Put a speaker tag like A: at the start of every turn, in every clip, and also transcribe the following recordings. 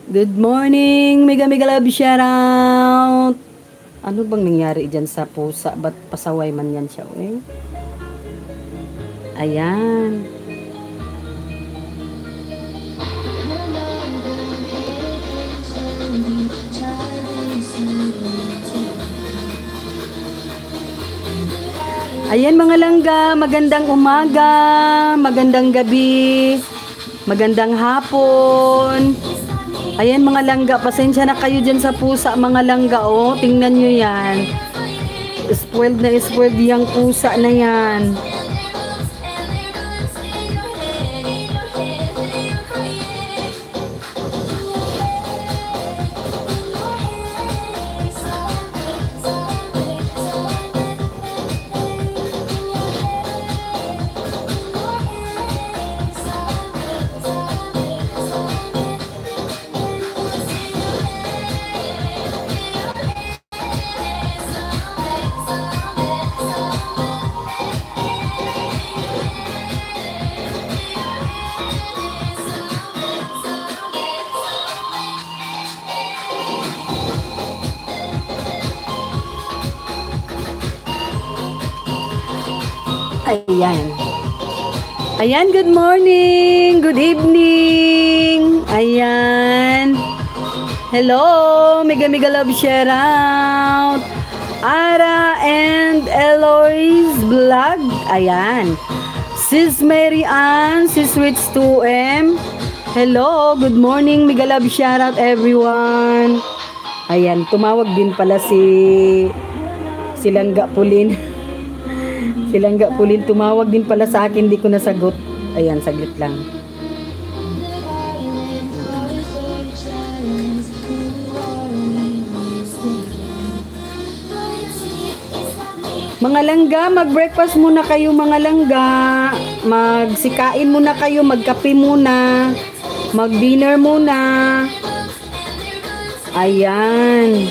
A: Good morning, mega mega love shoutout. Ano bang nangyari dyan sa pusa? Ba't pasaway man yan siya? Eh? Ayan. Ayan mga langga, magandang umaga, magandang gabi, magandang hapon. Ayan mga langga, pasensya na kayo dyan sa pusa mga langga, oh. Tingnan nyo yan. Spoiled na spoiled yung pusa na yan. Ayan. Ayan, good morning, good evening. Ayan. Hello, mega mega love shoutout. Ara and Eloise vlog. Ayan. Sis Mary Ann, Sis Rich 2M. Hello, good morning, mega love shoutout everyone. Ayan, tumawag din pala si Langga Pulin. Si Langga Pulin tumawag din pala sa akin, di ko nasagot. Ayan, saglit lang. Mga langga, mag-breakfast muna kayo mga langga. Magsikain muna kayo, magkape muna. Mag-dinner muna. Ayan.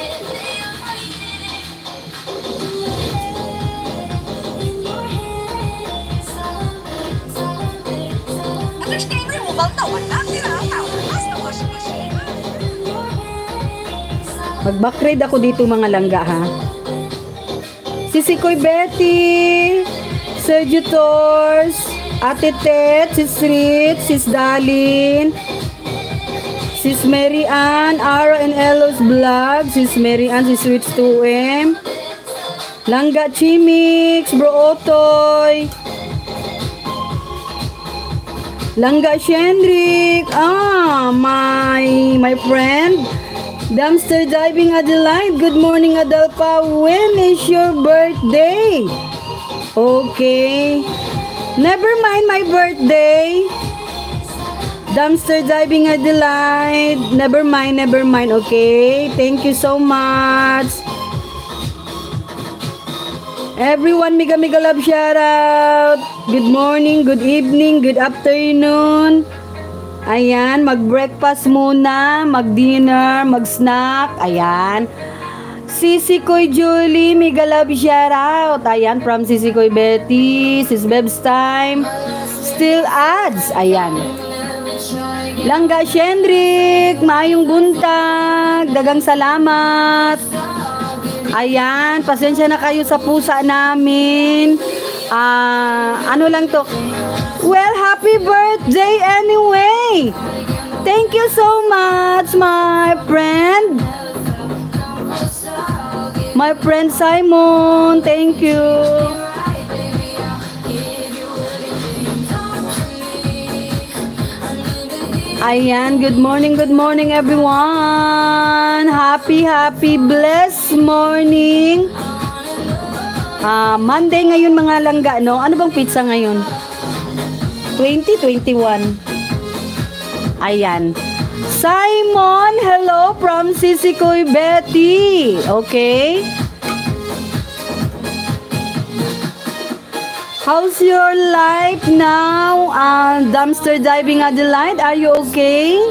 A: Mag-backride ako dito mga langga ha. Sisi Koy Betty, Sergio Tors, Ate Tet, Sis Rich, Sis Dalin, Sis Mary Ann, Ara and Elo's vlog, Sis Mary Ann, Sis Rich 2M, Langga Chimix, Bro Otoy, Langga Shendrik, my friend, Dumpster Diving Adelaide, good morning Adelpa, when is your birthday? Okay, never mind my birthday. Dumpster Diving Adelaide, never mind, okay, thank you so much. Everyone, mega mega love shoutout. Good morning, good evening, good afternoon. Ayan, mag-breakfast muna, mag-dinner, mag-snack. Ayan. Sisi Koy Julie, mega love shoutout. Ayan, from Sisi Koy Betty, Sis Beb's Time. Still ads. Ayan. Langga Shendrik, maayong buntag. Dagang salamat. Ayan, pasensya na kayo sa pusa namin. Ano lang to? Well, happy birthday anyway. Thank you so much, my friend. My friend Simon, thank you. Ayan, good morning everyone. Happy blessed morning. Monday ngayon mga langga, no? Ano bang pizza ngayon? 2021. Ayan. Simon, hello from Sisi Koy Betty. Okay. How's your life now? Dumpster Diving Adelaide, are you okay?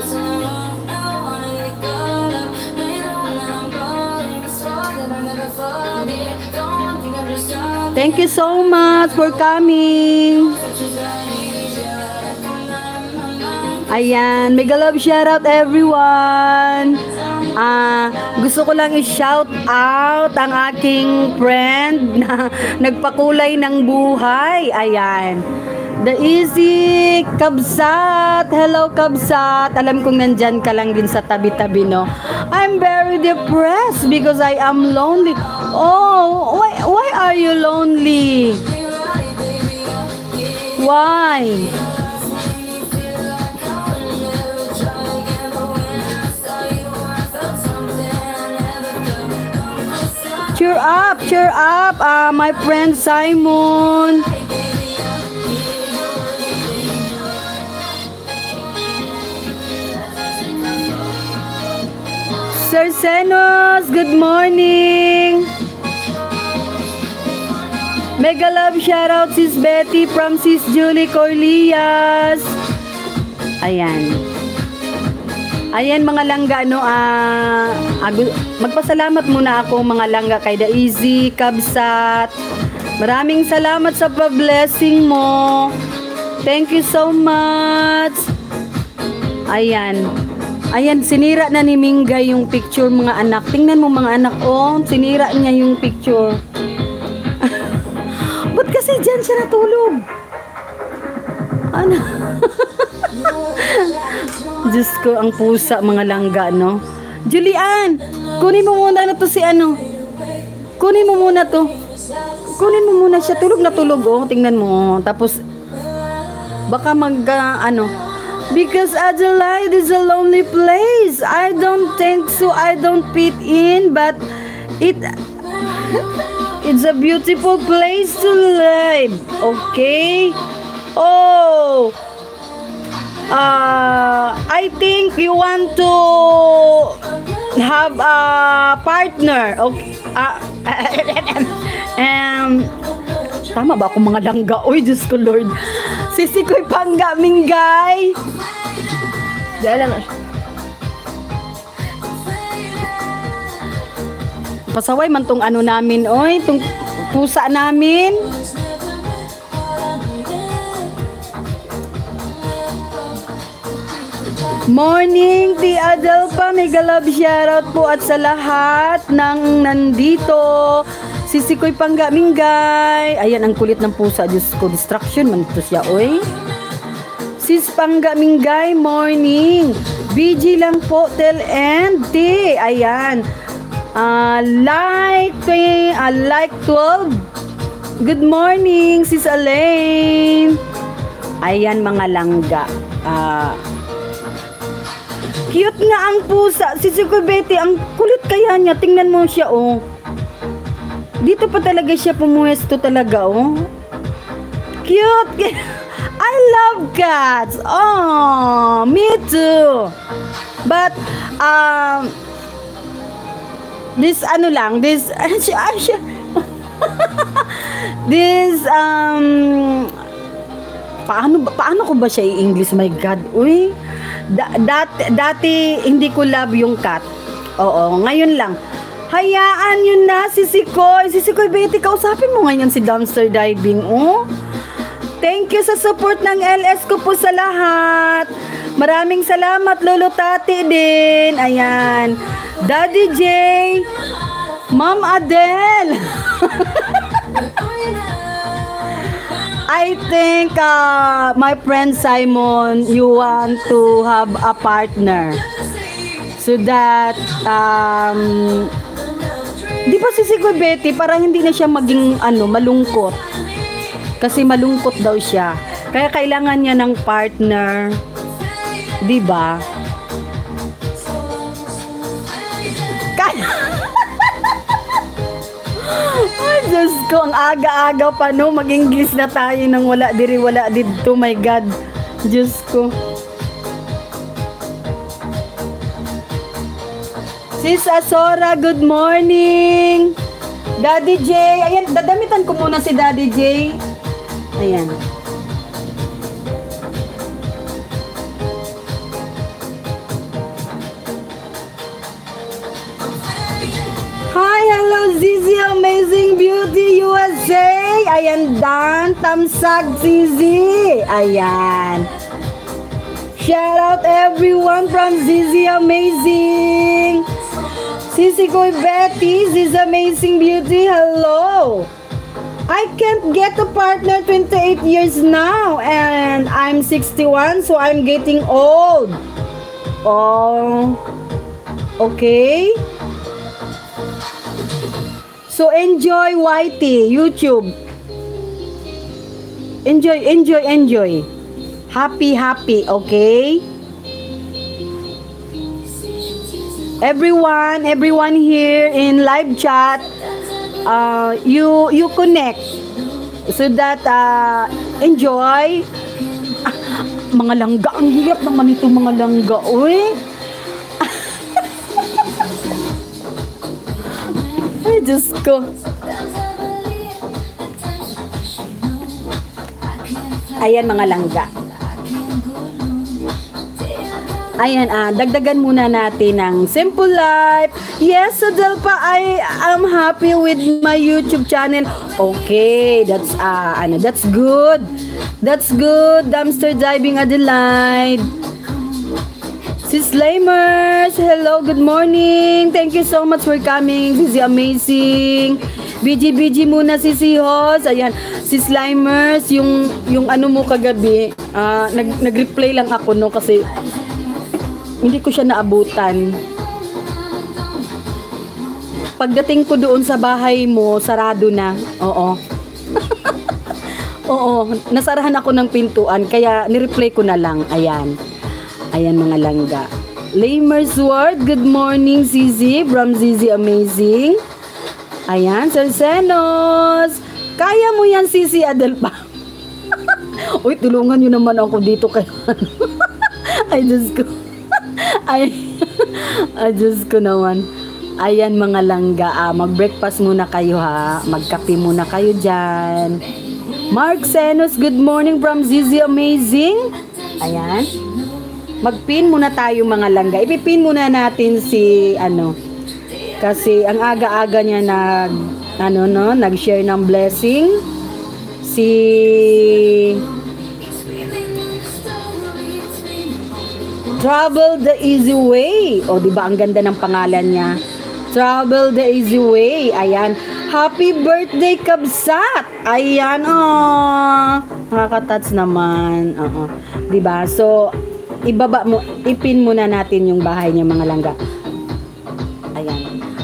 A: Thank you so much for coming. Ayan, mega love shoutout everyone. Gusto ko lang i-shout out ang aking friend na nagpakulay ng buhay. Ayan. The Easy Kabsat. Hello Kabsat. Alam kong nandyan ka lang din sa tabi-tabi, no? I'm very depressed because I am lonely. Oh, why are you lonely? Why? Cheer up, my friend Simon. Sir Senos, good morning. Mega love shoutout Sis Betty from Sis Julie Corlias. Ayan. Ayan mga langga, no, magpasalamat muna ako mga langga kay The Easy Kabsat. Maraming salamat sa pa-blessing mo. Thank you so much. Ayan. Ayan, sinira na ni Mingay yung picture mga anak. Tingnan mo mga anak, oh, sinira niya yung picture. Ba't kasi dyan siya natulog? Ano? Diyos ko, ang pusa, mga langga, no? Julian, kunin mo muna na to si ano. Kunin mo muna to. Kunin mo muna siya. Tulog na tulog, oh. Tingnan mo. Tapos, baka ano. Because Adelaide is a lonely place. I don't think so. I don't fit in, but it's a beautiful place to live. Okay? Oh, I think you want to have a partner. Okay. Tama ba ako mga langga? Uy, Diyos ko Lord. Sisikoy pangga, Mingay. Diyan lang. Pasaway man tong ano namin, oy, tong pusa namin. Morning, T. Adelpa. Mega love shoutout po at sa lahat ng nandito. Sisikoy pangga, Mingay. Ayan, ang kulit ng pusa. Diyos ko, distraction man ito siya, oy. Sis Pangga, Mingay, morning. BG lang po, till end, T. Ayan. Like 12. Good morning, Sis Elaine. Ayan, mga langga. Cute nga ang pusa. Sisikoy Betty, ang kulit kaya niya. Tingnan mo siya, oh. Dito pa talaga siya pumuwesto talaga, oh. Cute. I love cats. Oh, me too. But, this, ano lang, this, this, paano ko ba siya i-English? My God, uy. Dati, hindi ko love yung cat. Oo, ngayon lang. Hayaan yun na, Sisikoy. Sisikoy, Betty, kausapin mo ngayon si dumpster diving, oh. Thank you sa support ng LS ko po sa lahat. Maraming salamat, Lolo Tati din. Ayan. Daddy J. Ma'am Adele. I think, my friend Simon, you want to have a partner. So that, di ba Sisikoy Betty, para hindi na siya maging, malungkot. Kasi malungkot daw siya. Kaya kailangan niya ng partner. Di ba? Ay, Diyos ko, ang aga-aga pa, no? Mag-English na tayo nang wala diri, wala dito. My God. Diyos ko. Sis Asora, good morning. Daddy J. Ayan, dadamitan ko muna si Daddy J. Ayan. Hi, hello Zizi, Amazing Beauty USA. Ayan, Dan, Tamsag Zizi. Ayan. Shout out everyone from Zizi Amazing. Sisi Koy Betty, Zizi Amazing Beauty, hello. I can't get a partner 28 years now and I'm 61 so I'm getting old. Oh, okay. So enjoy YT, YouTube. Enjoy. Happy, okay? Everyone here in live chat, you connect so that enjoy. Mga langga, ang hirap naman ito mga langga, uy. Ay, Diyos ko. Ayan mga langga. Ayan, dagdagan muna natin ng Simple Life. Yes, Adelpa, I am happy with my YouTube channel. Okay, that's good. That's good. Dumpster diving Adelaide. Sis Lamers, hello, good morning. Thank you so much for coming. Sisi Amazing. BG muna Sisi Hos. Ayan, Sis Lamers, yung ano mo kagabi, nag-replay lang ako no kasi hindi ko siya naabutan. Pagdating ko doon sa bahay mo, sarado na. Oo. Oo, nasarahan ako ng pintuan, kaya ni-replay ko na lang. Ayan. Ayan mga langga. Lamers Word, good morning Zizi, from Zizi Amazing. Ayan, Sansenos. Kaya mo yan, Sisi Adelpa. Uy, tulungan nyo naman ako dito kayo. Ay, Diyos ko. Ay, Diyos ko naman. Ayan mga langga, mag-breakfast muna kayo ha. Magkape muna kayo dyan. Mark Senos, good morning from Zizi Amazing. Ayan. Mag-pin muna tayo mga langga. Ipipin muna natin si, kasi ang aga-aga niya nag-share ng blessing. Si Travel the Easy Way. O, diba ang ganda ng pangalan niya? Travel the Easy Way. Ayan. Happy birthday, Kabsat! Ayan, nakaka-touch naman. Diba? So, ibaba mo, ipin muna natin yung bahay niya mga langga. Ayan.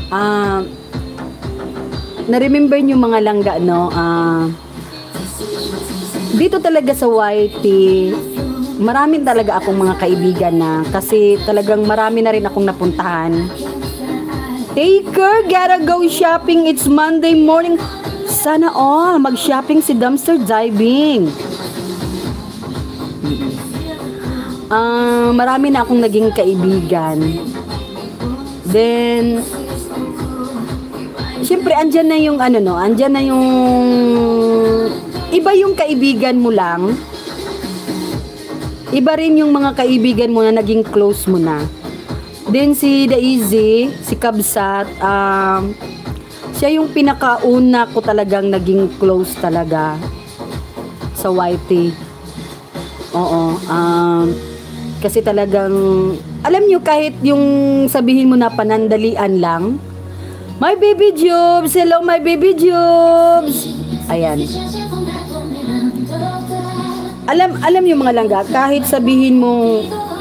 A: Na-remember niyo mga langga, no? Dito talaga sa YT, marami talaga akong mga kaibigan na kasi talagang marami na rin akong napuntahan. Taker, gotta go shopping. It's Monday morning. Sana all mag-shopping si Dumpster Diving. Marami na akong naging kaibigan. Then, syempre, andyan na yung andyan na yung iba yung kaibigan mo lang. Iba rin yung mga kaibigan mo na naging close mo na. Then si Daisy, si Kabsat, siya yung pinakauna ko talagang naging close talaga sa YT. Oo. Kasi talagang, alam nyo, kahit yung sabihin mo na panandalian lang, my baby Jobs, hello my baby Jobs. Ayan. Alam niyo mga langga, kahit sabihin mo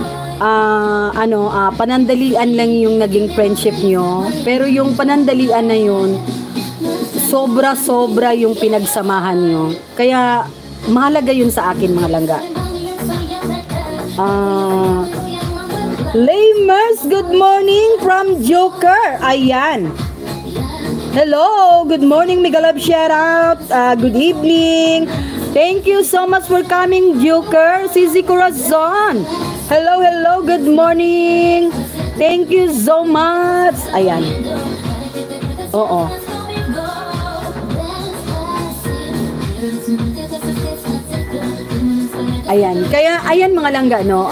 A: panandalian lang yung naging friendship nyo, pero yung panandalian na yun, sobra-sobra yung pinagsamahan nyo. Kaya mahalaga yun sa akin mga langga. Lamers, good morning from Joker. Ayan. Hello, good morning, mega love shout out. Good evening. Thank you so much for coming, Joker. Sisi Corazon. Hello, good morning. Thank you so much. Ayan. Oo. Ayan. Kaya, ayan mga langga, no?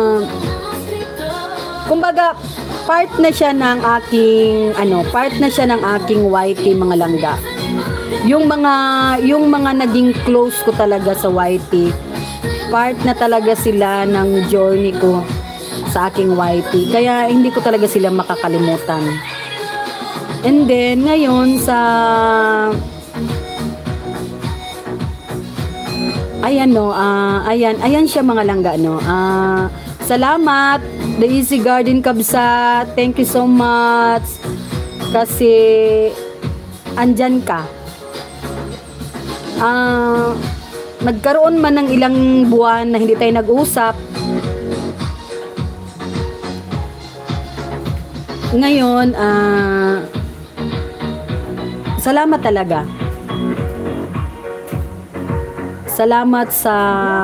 A: Kumbaga, part na siya ng aking YT mga langga. Yung mga naging close ko talaga sa YT, part na talaga sila ng journey ko sa aking YT. Kaya hindi ko talaga sila makakalimutan. And then, ngayon sa... Ayan no, ayan siya mga langga no. Salamat, The Easy Garden Kabsat. Thank you so much. Kasi andyan ka. Nagkaroon man ng ilang buwan na hindi tayo nag-usap. Ngayon, salamat talaga. Salamat sa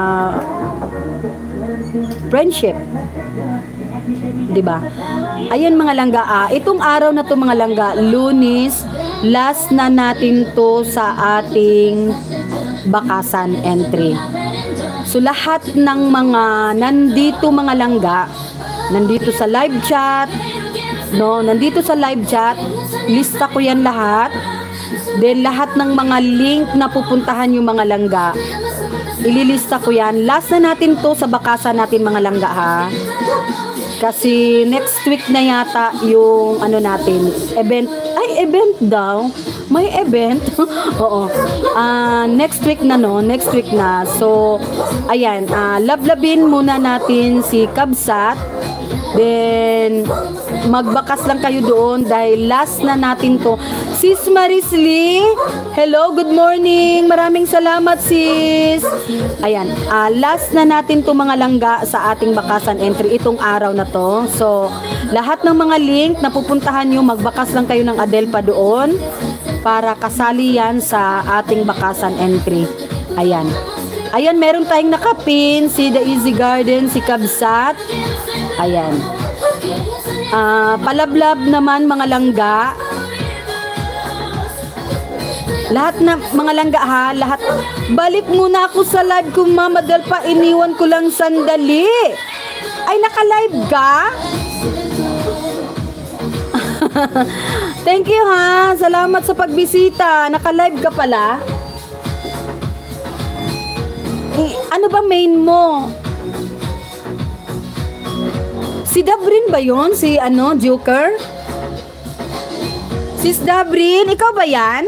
A: friendship. 'Di ba? Ayun mga langga, itong araw na 'to mga langga, Lunes, last na natin 'to sa ating bakasan entry. So lahat ng mga nandito mga langga, nandito sa live chat, no, nandito sa live chat, lista ko 'yan lahat. Then lahat ng mga link na pupuntahan yung mga langga, ililista ko yan. Last na natin to sa bakasan natin mga langga ha. Kasi next week na yata yung ano natin, event. Ay, event daw. May event. Oo. Next week na no, next week na. So, ayan, lablabin muna natin si Kabsat. Then, magbakas lang kayo doon dahil last na natin to. Sis Maris Lee, hello, good morning. Maraming salamat sis. Ayan, last na natin to mga langga sa ating bakasan entry itong araw na to. So, lahat ng mga link na pupuntahan nyo, magbakas lang kayo ng Adelpa doon para kasali yan sa ating bakasan entry. Ayan. Ayan, meron tayong nakapin, si The Easy Garden, si Kabsat. Ayan. Palablab naman mga langga. Lahat na mga langga ha, lahat. Balik muna ako sa live ko, Mama Delpa, iniwan ko lang sandali. Ay, naka-live ka? Thank you ha. Salamat sa pagbisita. Naka-live ka pala. Ano ba main mo? Si Dabrin ba yun? Si ano, Joker? Sis Dabrin, ikaw ba yan?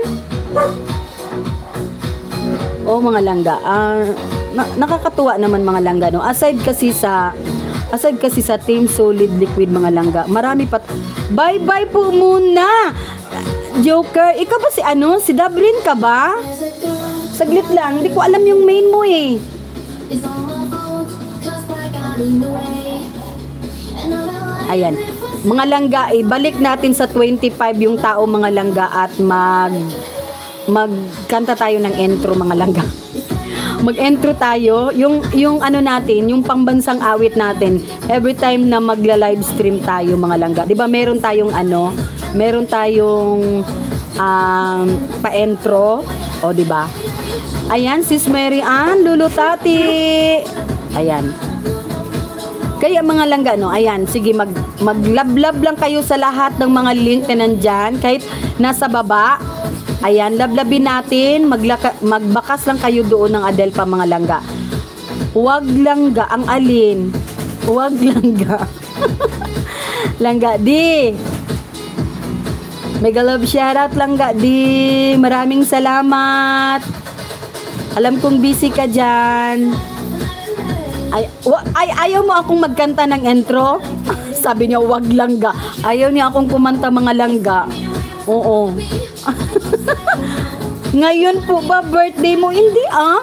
A: Oh, mga langga. Nakakatuwa naman mga langga, no? Aside kasi sa Team Solid Liquid mga langga, marami pa. Bye-bye po muna. Joker, ikaw ba si ano? Si Dabrin ka ba? Saglit lang, hindi ko alam yung main mo eh. Ayan. Mga langga, balik natin sa 25 yung tao mga langga at magkanta tayo ng intro mga langga. Mag-intro tayo, yung ano natin, yung pambansang awit natin. Every time na magla-live stream tayo mga langga. 'Di ba meron tayong pa-intro, o 'di ba? Ayan, Sis Mary Ann, Lulu Tati. Ayan. Kaya mga langga, no, ayan, sige, maglablab lang kayo sa lahat ng mga link na nandyan, kahit nasa baba. Ayan, lablabin natin, magbakas lang kayo doon ng Adelpa mga langga. Huwag langga, ang alin? Huwag langga. Langga di. Mega love shoutout langga di. Maraming salamat. Alam kong busy ka dyan. Ayaw mo akong magkanta ng intro? Sabi niya, wag langga. Ayaw niya akong kumanta mga langga. Oo. Ngayon po ba birthday mo? Hindi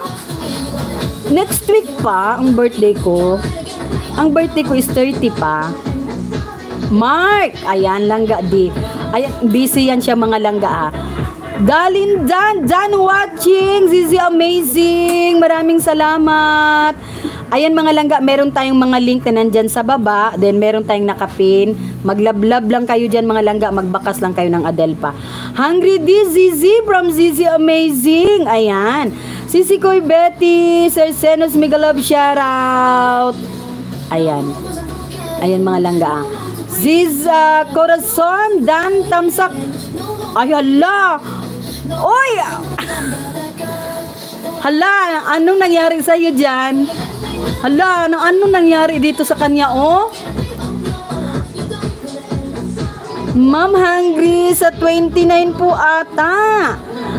A: Next week pa ang birthday ko. Ang birthday ko is 30 pa. Mark! Ayan, langga di. Ayan, busy yan siya mga langga Galing Dan watching. Zizi amazing. Maraming salamat. Ayan mga langga, meron tayong mga link na nandyan sa baba. Then meron tayong nakapin. Maglablab lang kayo dyan mga langga. Magbakas lang kayo ng Adelpa. Hungry D, Zizi from Zizi Amazing. Ayan. Sisi Koy Betty. Sir Senos Mega Love shoutout. Ayan. Ayan mga langga Ziz Corazon Dan Tamsak. Ay hala. Oy! Hala, anong nangyari sa'yo dyan? Hala, ano nangyari dito sa kanya, oh? Ma'am, hungry sa 29 po ata.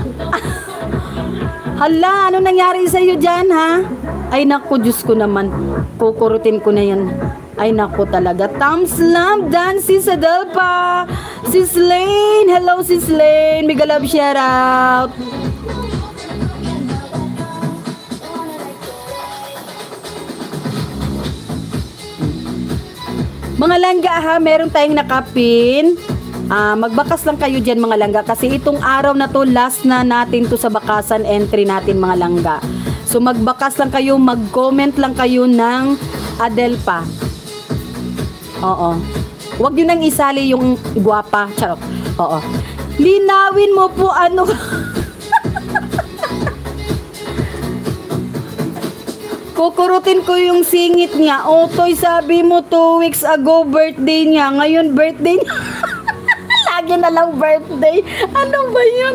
A: Hala, ano nangyari sa iyo dyan, ha? Ay, naku, Diyos ko naman. Kukurutin ko na yan. Ay, naku talaga. Thumbs up, dan, Sis Adelpa. Sis Lane. Hello, Sis Lane. Mega love shout out. Mga langga ha, meron tayong nakapin. Magbakas lang kayo dyan mga langga kasi itong araw na to last na natin to sa bakasan entry natin mga langga. So magbakas lang kayo, mag-comment lang kayo ng Adelpa. Oo. Huwag nyo nang isali yung guwapa. Charot. Oo. Linawin mo po ano. Kukurutin ko yung singit niya. Otoy, sabi mo 2 weeks ago birthday niya. Ngayon birthday niya. Lagi na lang birthday. Ano ba yun?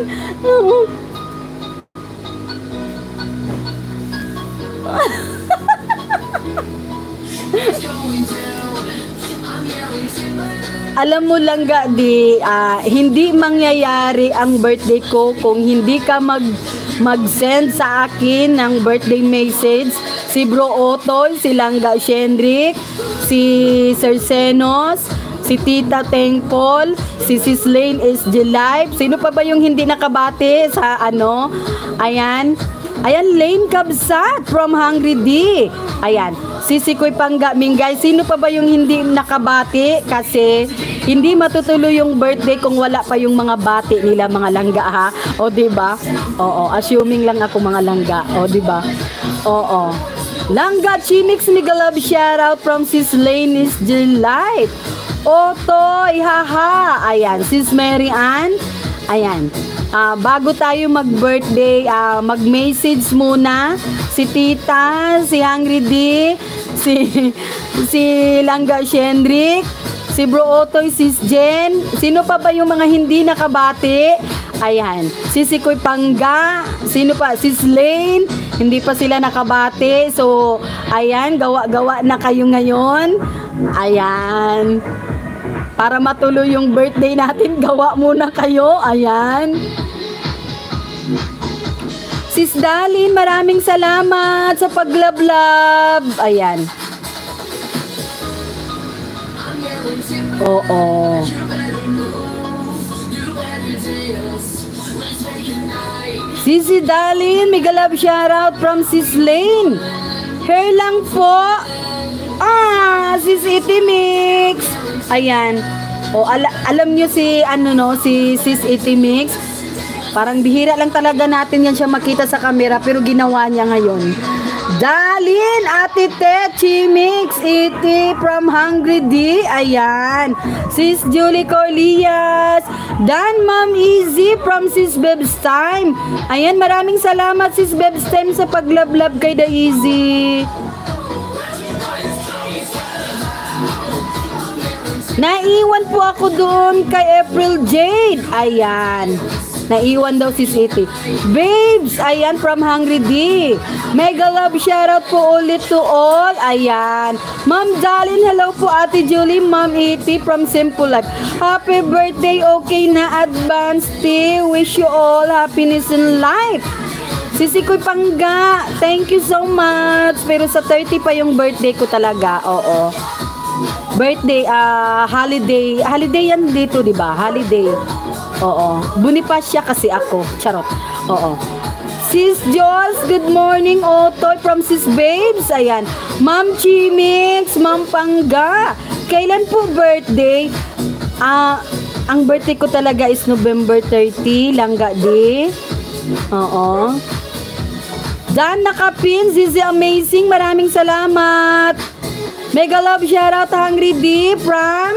A: Alam mo lang hindi mangyayari ang birthday ko kung hindi ka mag-send sa akin ng birthday message. Si Bro Otoy, si Langga Shendrik, si Sir Senos, si Tita Tengpol, si Sis Lane SG Live. Sino pa ba yung hindi nakabati sa ano? Ayan. Ayan, Lane Kabsat from Hungry D. Ayan. Si Sikoy Pangga Mingay. Sino pa ba yung hindi nakabati? Kasi hindi matutuloy yung birthday kung wala pa yung mga bati nila mga langga ha. O diba? Oo, assuming lang ako mga langga. O diba? Oo. Langga Chinix Mega Love shoutout from Sis Lane SG Live. Otoy, haha. Ayan, Sis Mary Ann. Ayan. Bago tayo mag-birthday, mag-message muna si Tita, si Hungry D, si Langga Shendrik, si Bro Otoy, Sis Jen. Sino pa ba yung mga hindi nakabati? Ayan. Si Sikoy Pangga. Sino pa? Sis Lane. Hindi pa sila nakabati. So, ayan. Gawa-gawa na kayo ngayon. Ayan. Para matuloy yung birthday natin, gawa muna kayo. Ayan. Sis Dalin, maraming salamat sa paglablab. Ayan. Oo. Sisi Dalin, mega love shoutout from Sis Lane. Hair lang po. Sis Iti Mix. Ayan. O, alam nyo si, si Sis Iti Mix. Parang bihira lang talaga natin yan siya makita sa camera, pero ginawa niya ngayon. Dalin, Ate Tet, Chimix, Iti from Hungry D. Ayan. Sis Julie Corlias. Dan, Ma'am Easy from Sis Beb's Time. Ayan, maraming salamat Sis Beb's Time sa paglablab kay The Easy. Naiwan po ako doon kay April Jade. Ayan. Naiwan daw si City. Babes, ayan, from Hungry D. Mega love shoutout po ulit to all. Ayan. Ma'am Dalin, hello po Ate Julie. Ma'am Iti from Simple Life. Happy birthday, okay na advance tea. Wish you all happiness in life. Sisikoy Pangga, thank you so much. Pero sa 30 pa yung birthday ko talaga. Oo. Birthday, holiday. Holiday yan dito, di ba? Holiday. Oo. Bonifacia kasi ako. Charot. Oo. Sis Jules, good morning. Otoy from Sis Babes. Ayan. Ma'am Chimix, Ma'am Pangga. Kailan po birthday? Ang birthday ko talaga is November 30. Langga di. Oo. Dan Nakapin, Zizi Amazing. Maraming salamat. Mega love shoutout Hungry D from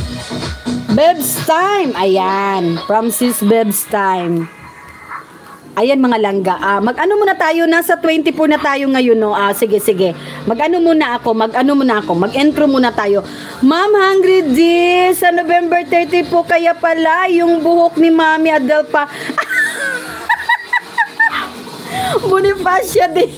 A: Beb's Time. Ayan. From Sis Beb's Time. Ayan mga langga. Mag-ano muna tayo, nasa 24 na tayo ngayon, no? Sige, sige. Mag-ano muna ako, mag-intro muna tayo. Ma'am Hungry D, sa November 30 po, kaya pala yung buhok ni Mami Adel pa. Bonifacia din.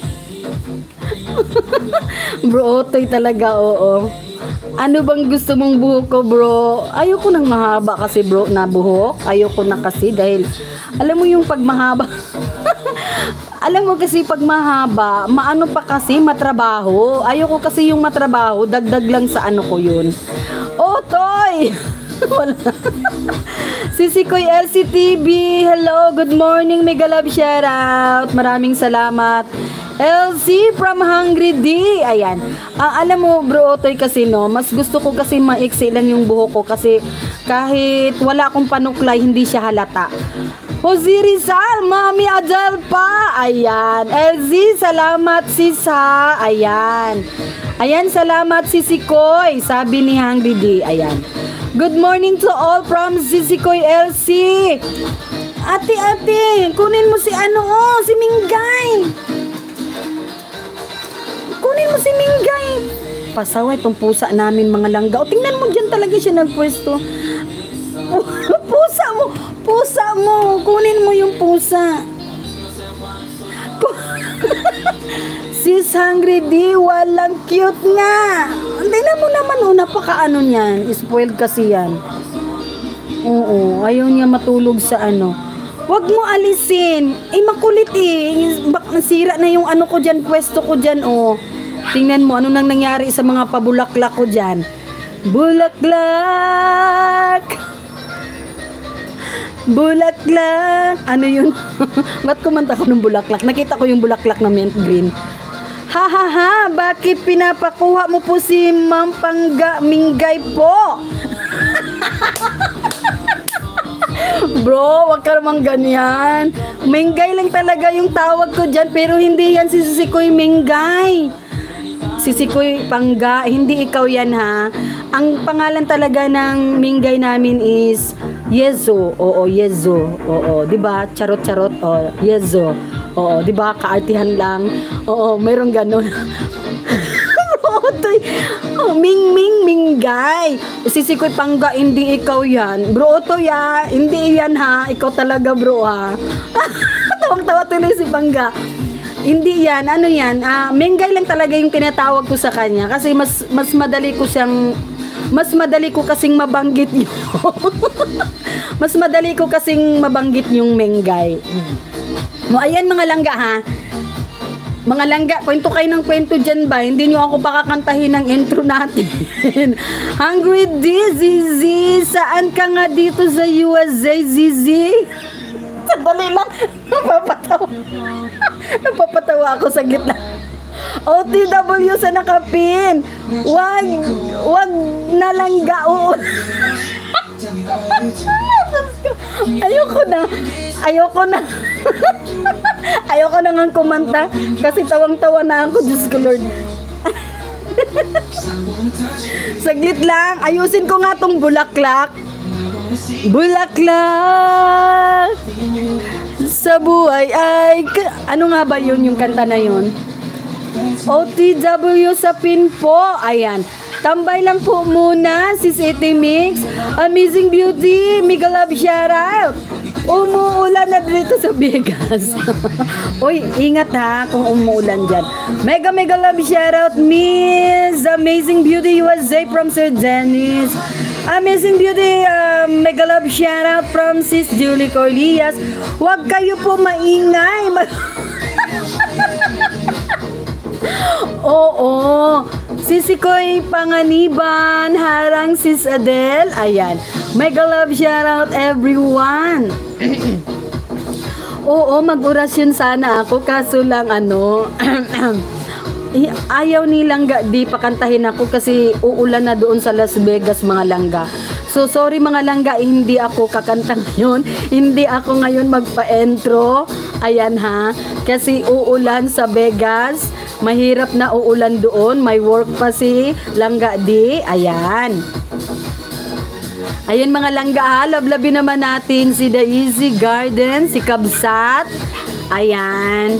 A: Bro, Otoy talaga, oo. Ano bang gusto mong buhok ko, bro? Ayoko nang mahaba kasi, bro, na buhok. Ayoko na kasi dahil, alam mo yung pag mahaba, alam mo kasi pag mahaba, maano pa kasi, matrabaho. Ayoko kasi yung matrabaho, dagdag lang sa ano ko yun. Otoy! Wala. Sisikoy LCTV, hello, good morning, mega love shoutout. Maraming salamat. LC from Hungry D. Ayan. Alam mo, bro, Otoy, kasi no, mas gusto ko kasi maiksi lang yung buhok ko kasi kahit wala akong panuklay, hindi siya halata. Jose Rizal, Mami Adel pa. Ayan. LZ, salamat sisa. Ayan. Ayan, salamat Sisikoy. Sabi ni Hungry D. Ayan. Good morning to all from Sisikoy LC. Ate, kunin mo si si Minggay. Kunin mo si Minggay. Pasaway itong pusa namin mga langga. O, tingnan mo dyan talaga siya nagpwesto. Pusa mo. Kunin mo yung pusa. Sis Hungry D, walang cute nga. Tingnan mo naman, napaka-ano niyan. Spoiled kasi yan. Oo, ayaw niya matulog sa ano. Wag mo alisin. Makulit Sira na yung ano ko dyan, pwesto ko dyan, Tingnan mo, ano nang nangyari sa mga pabulaklak ko dyan. Bulaklak! Bulaklak! Ano yun? Ba't kumanta ko ng bulaklak? Nakita ko yung bulaklak na mint green. Ha, bakit pinapakuha mo po si Ma'am Minggay po? Bro, wag ka naman ganyan. Minggay lang talaga yung tawag ko dyan, pero hindi yan si Sisikoy Minggay. Sisikoy Pangga, hindi ikaw yan ha. Ang pangalan talaga ng Minggay namin is Yezo. Oo, Yezo. Oo, 'di ba? Charot-charot. Yezo. Oo, 'di ba? Kaartihan lang. Oo, mayroong ganun. Minggay. Sisikoy Pangga, hindi ikaw yan. Bro, hindi yan ha. Ikaw talaga, bro ha. Tawang-tawa tuloy si Pangga. Hindi yan, ano yan, Minggay lang talaga yung tinatawag ko sa kanya kasi mas madali ko kasing mabanggit yun. Mas madali ko kasing mabanggit yung Minggay. Ayan mga langga ha. Mga langga, kwento kayo ng kwento dyan ba? Hindi nyo ako pakakantahin ng intro natin. Hungry D, Zizi, saan ka nga dito sa USA, Zizi? Sandali lang, napapatawa ako sa gitna. OTW sa nakapin. Wag na langga. Ayoko na nga kumanta kasi tawang-tawa na ako, Diyos ko Lord. Saglit lang, ayusin ko nga tong bulaklak. Bulaklak sa buhay ay ano nga ba yun yung kanta na yun? OTW sa pin po. Ayan. Tambay lang po muna si City Mix. Amazing Beauty, mega love shoutout. Umuulan na dito sa Vegas. Uy, ingat ha kung umuulan dyan. Mega love shoutout, Miss Amazing Beauty USA from Sir Dennis. Amazing Beauty, mega love shoutout from Sis Julie Corlias. Huwag kayo po maingay. Oo. Sisikoy Panganiban, harang Sis Adel. Ayan. Mega love shoutout everyone. Oo, mag-orasyon sana ako kaso lang ayaw nilang di pakantahin ako kasi uulan na doon sa Las Vegas mga langga. So sorry mga langga, hindi ako kakanta ngayon. Hindi ako ngayon magpa-intro. Ayan ha. Kasi uulan sa Vegas. Mahirap na uulan doon. May work pa si Langga di. Ayan. Ayan mga langga ha. Lablabi naman natin si The Easy Garden, si Kabsat. Ayan.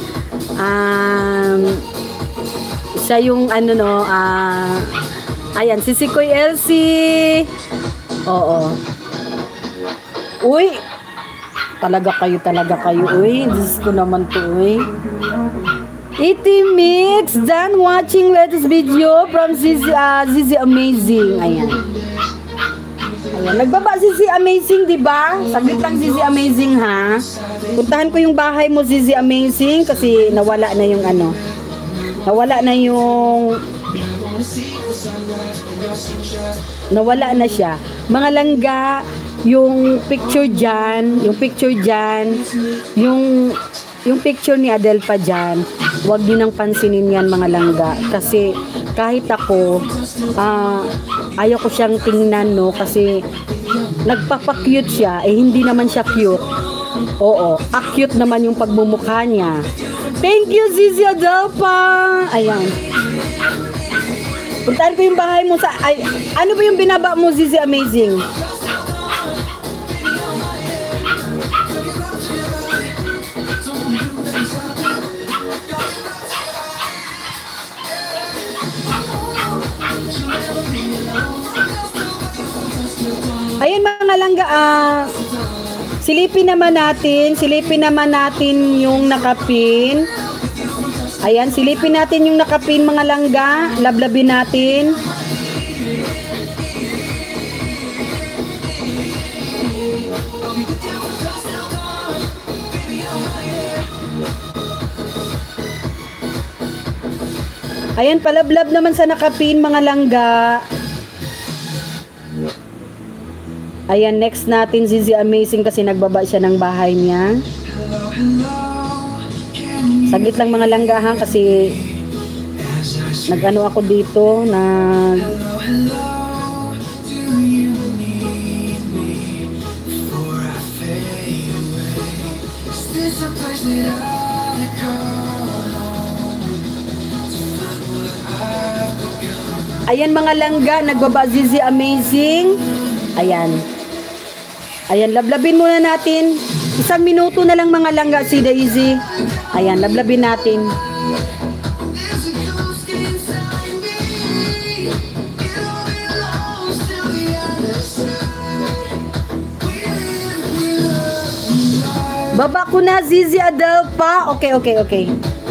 A: Siya yung ano no, ayan, si Sikoy Elsie. Oo. Uy, talaga kayo, uy. Diyos ko naman to, uy. Iti Mix, done watching latest video from Zizi Amazing. Ayan. Ayan, nagbaba Zizi Amazing, di ba? Saglit lang Zizi Amazing, ha? Puntahan ko yung bahay mo, Zizi Amazing, kasi nawala na yung ano. Nawala na siya. Mga langga, yung picture dyan, yung picture ni Adelpa dyan, huwag niyo nang pansinin yan mga langga. Kasi kahit ako, ayaw ko siyang tingnan, no? Kasi nagpapakute siya, hindi naman siya cute. Oo, cute naman yung pagmumukha niya. Thank you, Zizi Adelpa! Ayan. Puntahan ko yung bahay mo sa... ano ba yung binaba mo, Zizi Amazing? Ayan mga langga, silipin naman natin yung nakapin. Ayan, silipin natin yung nakapin mga langga, lablabin natin. Ayan, palablab naman sa nakapin mga langga. Ayan, next natin Zizi Amazing kasi nagbaba siya ng bahay niya. Saglit lang mga langgahan kasi nag-ano ako dito, Ayan mga langga, nagbaba Zizi Amazing. Ayan, lablabin muna natin. 1 minuto na lang mga langga si Daisy. Ayan, lablabin natin. Baba ko na, Zizi Adelpa. Okay.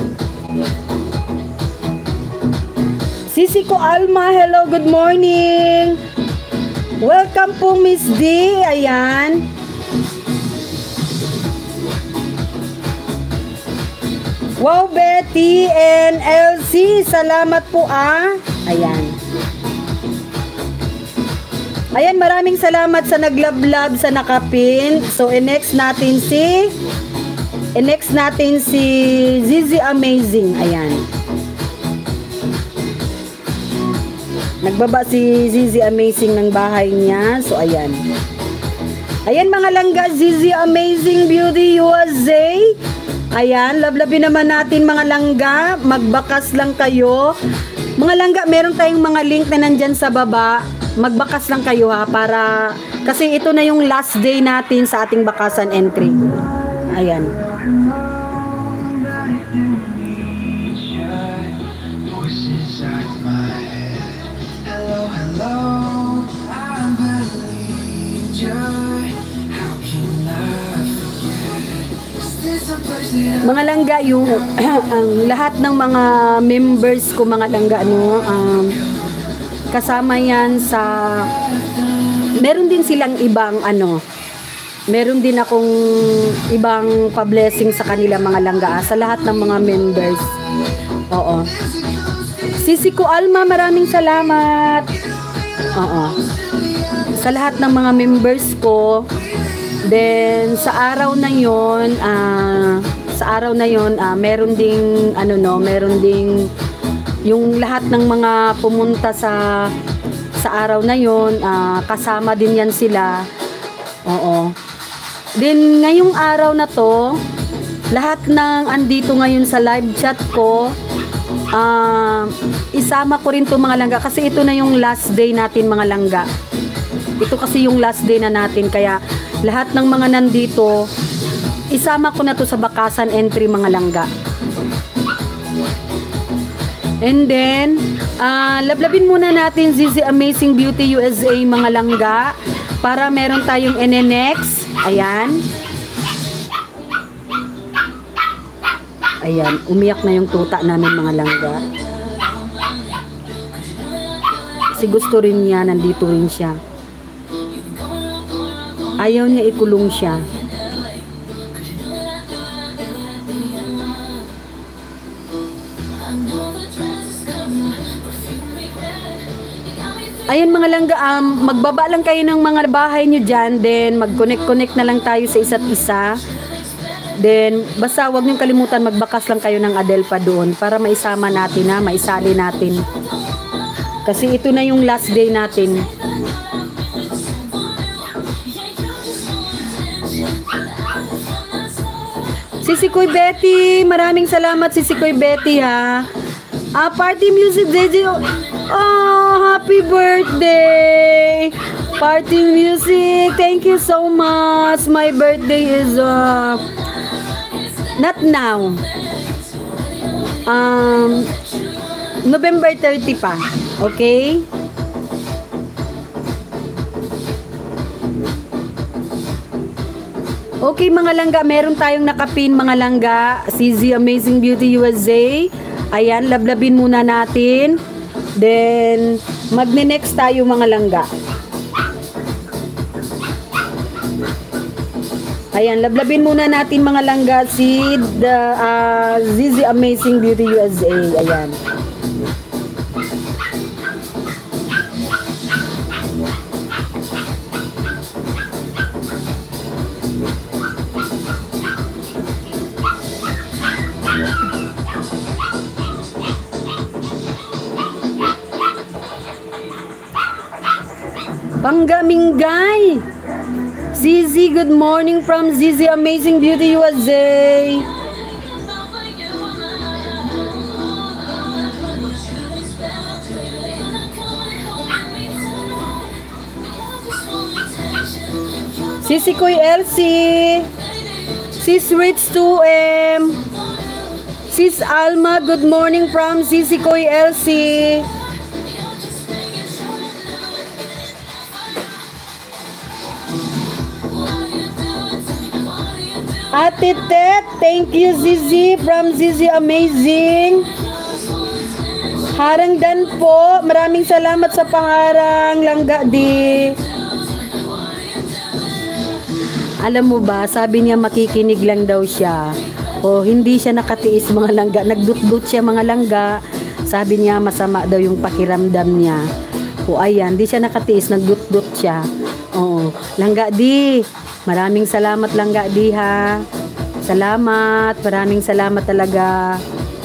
A: Sisi ko Alma, hello, good morning. Welcome po Miss D. Ayan. Wow, Betty and Elsie, salamat po Ayan. Ayan, maraming salamat sa naglablab sa nakapin. So, next natin si Zizi Amazing. Ayan. Nagbaba si Zizi Amazing ng bahay niya. So, ayan. Ayan mga langga, Zizi Amazing Beauty USA. Ayan, lablabin naman natin mga langga. Magbakas lang kayo. Mga langga, meron tayong mga link na nandyan sa baba. Magbakas lang kayo para kasi ito na yung last day natin sa ating bakasan entry. Ayan. Mga langga, yung ang lahat ng mga members ko mga langga kasama yan sa meron din silang ibang meron din akong ibang pa-blessing sa kanila mga langga sa lahat ng mga members. Oo. Sisi ko Alma, maraming salamat. Oo. Sa lahat ng mga members ko. Then sa araw na yon, meron ding meron ding yung lahat ng mga pumunta sa araw na yon, kasama din yan sila. Oo. Then ngayong araw na to, lahat ng andito ngayon sa live chat ko, isama ko rin to mga langga kasi ito na yung last day natin mga langga. Ito kasi yung last day na natin, kaya lahat ng mga nandito isama ko na to sa bakasan entry mga langga. And then, lablabin muna natin Zizi Amazing Beauty USA mga langga para meron tayong NNX. Ayan. Ayan, umiyak na yung tuta namin mga langga. Kasi gusto rin niya, nandito rin siya. Ayaw niya ikulong siya. Ayan mga langga, magbaba lang kayo ng mga bahay nyo dyan, then mag-connect-connect na lang tayo sa isa't isa. Then, basta huwag niyong kalimutan, magbakas lang kayo ng Adelpa doon para maisama natin ha, maisali natin. Kasi ito na yung last day natin. Sisikoy Betty, maraming salamat Sisikoy Betty ha. Party music DJ. Oh, happy birthday. Party music. Thank you so much. My birthday is not now. November 30 pa. Okay? Okay mga langga, meron tayong nakapin mga langga. CZ Amazing Beauty USA. Ayan, lablabin muna natin. Then, magne-next tayo mga langga. Ayan, lablabin muna natin mga langga si ZZ Amazing Beauty USA. Ayan. Panggamingay. ZZ, good morning from ZZ Amazing Beauty USA. Sisikoy Elsie. Sis Rich 2M. Sis Alma, good morning from Sisikoy Elsie. Ate Tet, thank you Zizi from Zizi Amazing. Harangdan po, maraming salamat sa paharang langga di. Alam mo ba, sabi niya makikinig lang daw siya. O hindi siya nakatiis mga langga, nagdut-dut siya mga langga. Sabi niya masama daw yung pakiramdam niya. O ayan, di siya nakatiis, nagdut-dut siya. Oo, langga di. Maraming salamat langga di ha. Salamat, maraming salamat talaga.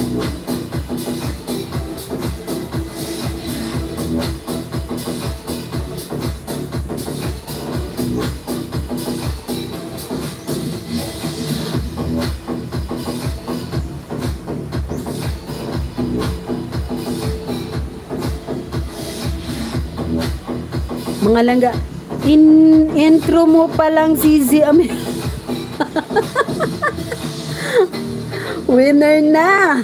A: Mga langga, intro mo pa lang ZZ Winner na.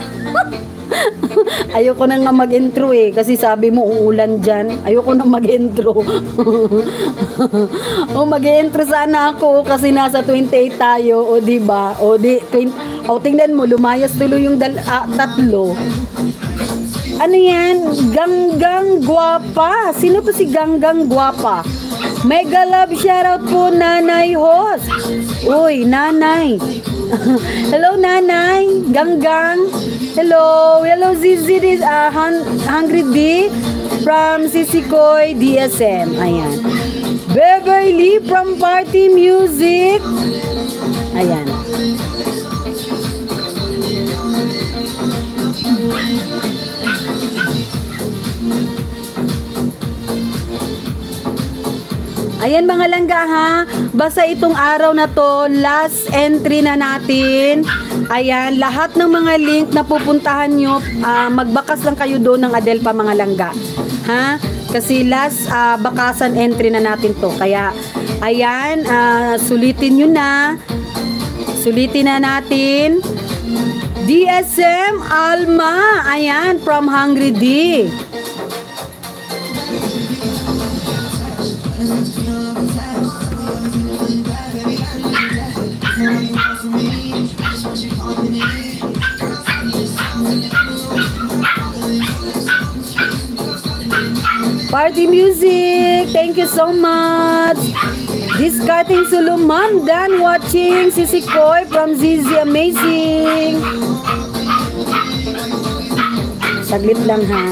A: Ayoko na nga mag-intro eh kasi sabi mo uulan dyan. Ayoko na mag-intro. O mag-intro sana ako kasi nasa 28 tayo o diba? O tingnan mo lumayas tuloy yung tatlo. Ano yan? Ganggang Guapa. Sino to si Ganggang Guapa? Mega love shoutout po Nanay Host. Uy, Nanay. Hello Nanay. Ganggang. Hello. Hello Zizi. Hungry D from Sisikoy DSM. Ayan. Beverly from Party Music. Ayan. Ayan mga langga ha, basta itong araw na to, last entry na natin. Ayan, lahat ng mga link na pupuntahan nyo, magbakas lang kayo doon ng Adelpa mga langga. Ha? Kasi last bakasan entry na natin to. Kaya, ayan, sulitin nyo na. Sulitin na natin. DSM Alma. Ayan, from Hungry D. Party music. Thank you so much. Discarding Suluman. Done watching. Sisi Koy from Zizi Amazing. Saglit lang ha.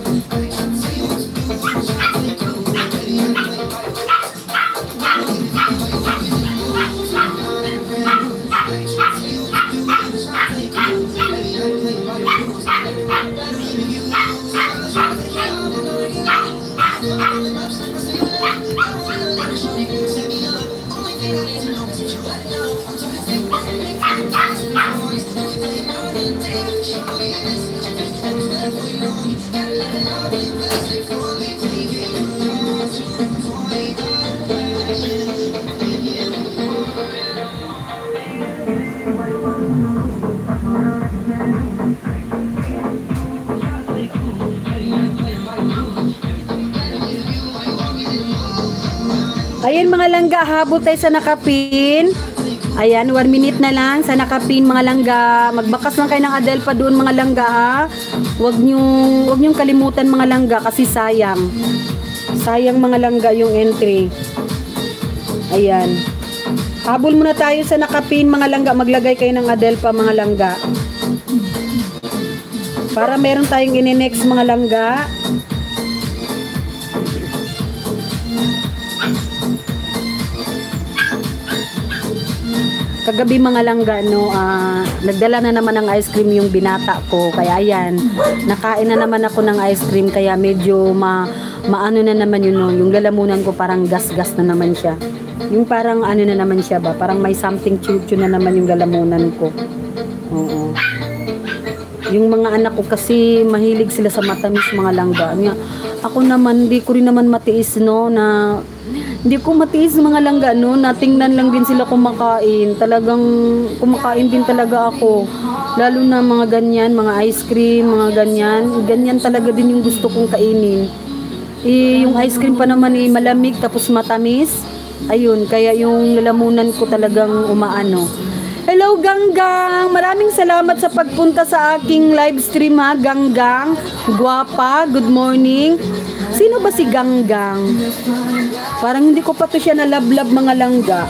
A: Ayan mga langga, habol tayo sa nakapin. Ayan, 1 minute na lang sa nakapin mga langga. Magbakas lang kayo ng Adelpa doon mga langga ha. Huwag niyong kalimutan mga langga kasi sayang. Sayang mga langga yung entry. Ayan. Habol muna tayo sa nakapin mga langga. Maglagay kayo ng Adelpa mga langga. Para meron tayong ine-next mga langga. Kagabi mga langga, no, nagdala na naman ng ice cream yung binata ko. Kaya ayan, nakain na naman ako ng ice cream. Kaya medyo maano na naman yun, no, yung lalamunan ko parang gas-gas na naman siya. Yung parang ano na naman siya ba, parang may something chew na naman yung lalamunan ko. Oo. Yung mga anak ko kasi mahilig sila sa matamis mga langga. Ako naman, di ko rin naman matiis, no, hindi ko matiis mga langga, no, natingnan lang din sila kumakain. Talagang kumakain din talaga ako. Lalo na mga ganyan, mga ice cream, mga ganyan. Ganyan talaga din yung gusto kong kainin. Yung ice cream pa naman malamig tapos matamis. Ayun, kaya yung lalamunan ko talagang umaano. Hello Ganggang! Maraming salamat sa pagpunta sa aking live stream ha, Ganggang. Guwapa, good morning. Sino ba si Ganggang? Parang hindi ko pa to siya nalablab mga langga.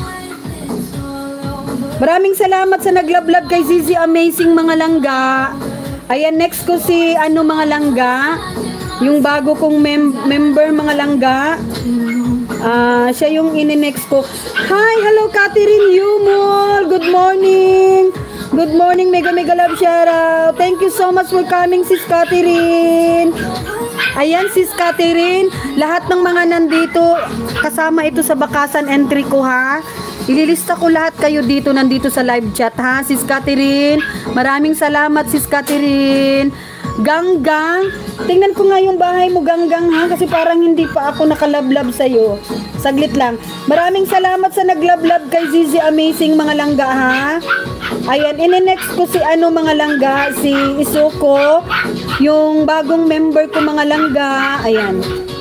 A: Maraming salamat sa naglablab kay Zizi Amazing mga langga. Ayan, next ko si mga langga. Yung bago kong member mga langga. Siya yung ine-next ko. Hi, hello Catherine Yumol. Good morning. Good morning, mega love shoutout. Thank you so much for coming, sis Catherine. Ayan, sis Catherine, lahat ng mga nandito, kasama ito sa bakasan entry ko ha. Ililista ko lahat kayo dito, nandito sa live chat ha, sis Catherine. Maraming salamat, sis Catherine. Ganggang, tingnan ko nga yung bahay mo, Ganggang ha, kasi parang hindi pa ako nakalablab sa'yo. Saglit lang. Maraming salamat sa naglablab kay Zizi Amazing mga langga ha. Ayan, ine-next ko si mga langga, si Isuko, yung bagong member ko mga langga. Ayan.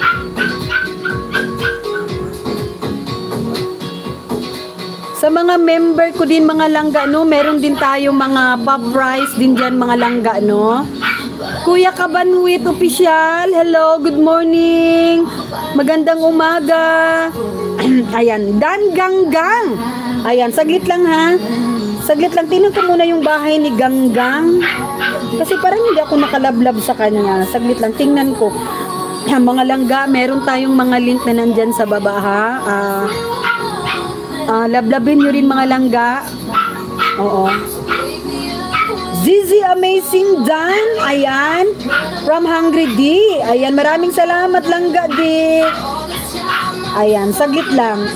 A: Sa mga member ko din mga langga, no, meron din tayo mga pop prize din dyan mga langga, no. Kuya Kabanwit Official, hello, good morning. Magandang umaga. Ayan, Dan Ganggang. Ayan, saglit lang ha. Saglit lang, tingnan ko muna yung bahay ni Ganggang. Kasi parang hindi ako nakalablab sa kanya. Saglit lang, tingnan ko. Mga langga, meron tayong mga link na nandyan sa baba ha. Lablabin nyo rin mga langga. Oo. Zizi Amazing Dan. Ayan. From Hungry D. Ayan, maraming salamat langga D. Ayan, saglit lang.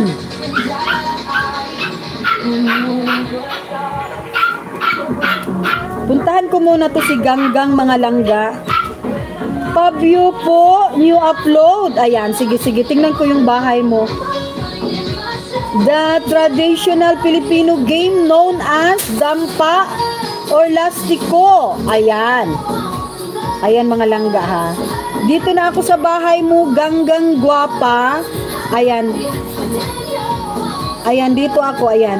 A: Puntahan ko muna to si Ganggang mga langga. Pa-view po, new upload. Ayan, sige, tingnan ko yung bahay mo. The traditional Filipino game known as dampa or lastiko. Ayan. Ayan mga langga ha. Dito na ako sa bahay mo, ganggang gwapa. Ayan. Ayan, dito ako. Ayan.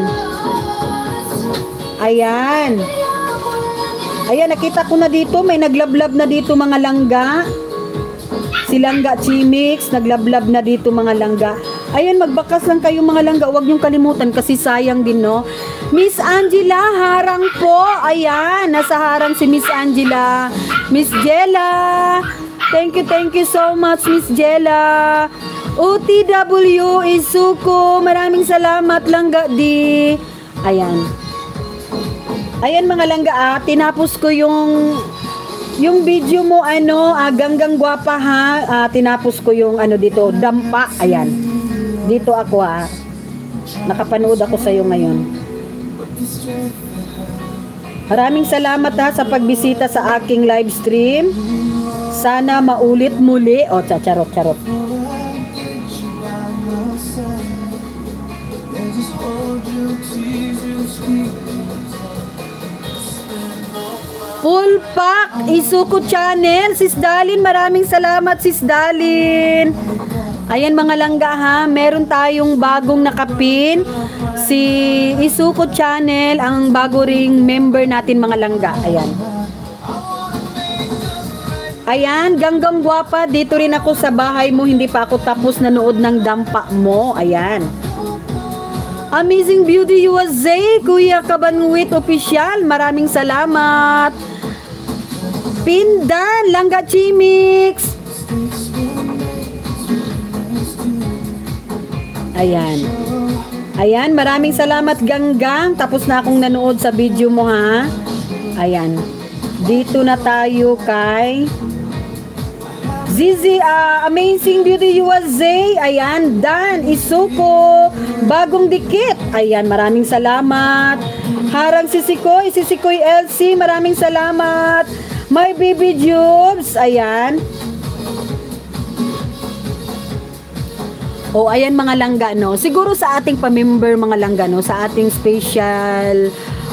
A: Ayan. Ayan, nakita ko na dito. May naglablab na dito mga langga. Si Langga Chimix, naglablab na dito mga langga. Ayan, magbakas lang kayo mga langga. Huwag niyong kalimutan kasi sayang din, no? Miss Angela, harang po. Ayan, nasa harang si Miss Angela. Miss Jella. Thank you so much, Miss Jella. OTW Isuko, maraming salamat Langga di. Ayan. Ayan mga langga, tinapos ko yung video mo ganggang gwapa ha. Tinapos ko yung dito, dampa. Ayan. Dito ako ha. Nakapanood ako sa iyo ngayon. Maraming salamat ha sa pagbisita sa aking live stream. Sana maulit muli. O, charot. Full pack Isuko channel, Sis Dalin, maraming salamat Sis Dalin. Ayan mga langga ha, meron tayong bagong nakapin, si Isuko channel, ang bago ring member natin mga langga. Ayan. Ayan, ganggang gwapa, dito rin ako sa bahay mo, hindi pa ako tapos nanood ng dampa mo. Ayan. Amazing Beauty USA, Kuya Kabanwit Official, maraming salamat. Pindan, Langga Chimix. Ayan. Ayan, maraming salamat Ganggang. Tapos na akong nanood sa video mo ha. Ayan. Dito na tayo kay Zizi, Amazing Beauty USA. Ayan, Dan Isuko, bagong dikit. Ayan, maraming salamat. Harang Sisikoy LC, maraming salamat. My Baby Jubes, ayan. O, ayan mga langga, no. Siguro sa ating pamember mga langga, no, sa ating special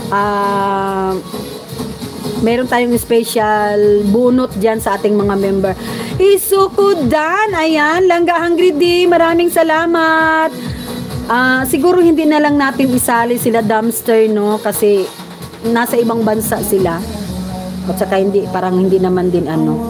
A: meron tayong special bunot dyan sa ating mga member. Isuko Dan, ayan, Langga Hungry D, maraming salamat. Siguro hindi na lang natin isali sila Dumpster, no, kasi nasa ibang bansa sila. At saka parang hindi naman din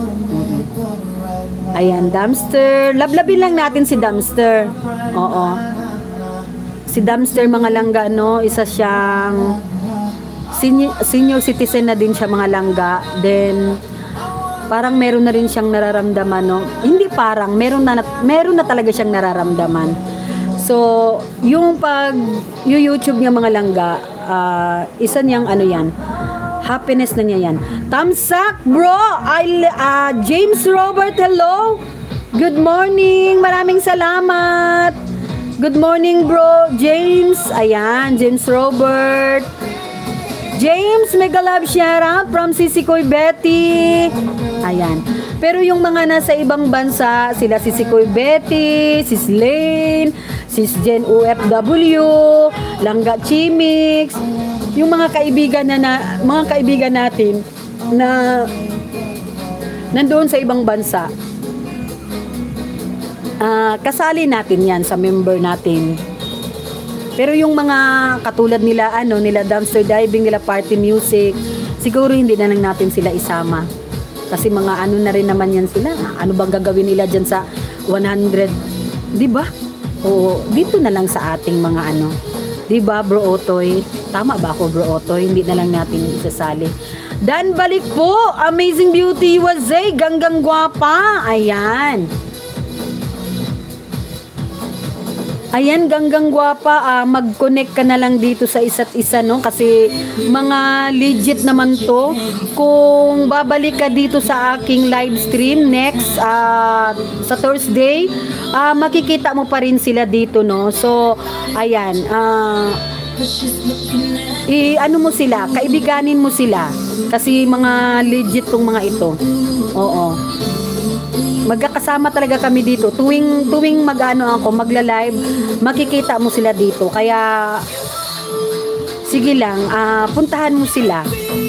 A: Ayan, Dumpster. Lablabin lang natin si Dumpster. Oo. Si Dumpster mga langga, no, isa siyang senior citizen na din siya mga langga. Then parang meron na rin siyang nararamdaman, no. Hindi parang, meron na talaga siyang nararamdaman. So, yung YouTube niya mga langga, isa niyang yan, happiness na niya yan. Tamsak bro, James Robert, hello. Good morning, maraming salamat. Good morning bro, James. Ayan, James Robert. James, mega love shout out from Sisikoy Betty. Ayan. Pero yung mga nasa ibang bansa, sila Sisikoy Betty, Sis Lane, Sis Jen OFW, Langga Chimix, yung mga kaibigan natin na nandoon sa ibang bansa, kasali natin yan sa member natin. Pero yung mga katulad nila nila dumpster diving, nila party music, siguro hindi na lang natin sila isama. Kasi mga na rin naman yan sila. Ano bang gagawin nila dyan sa 100, di ba? O dito na lang sa ating mga di ba Bro Otoy? Tama ba ako Bro Otoy? Hindi na lang natin isasali. Dan balik po, Amazing Beauty USA, Ganggang Gwapa. Ayan. Ayan, Ganggang Gwapa, mag-connect ka na lang dito sa isa't isa, no? Kasi mga legit naman to. Kung babalik ka dito sa aking live stream next sa Thursday, makikita mo pa rin sila dito, no? So, ayan, mo sila, kaibiganin mo sila. Kasi mga legit tong mga ito. Oo. magkakasama talaga kami dito. Tuwing mag-ano ako, magla-live, makikita mo sila dito. Kaya, sige lang, puntahan mo sila.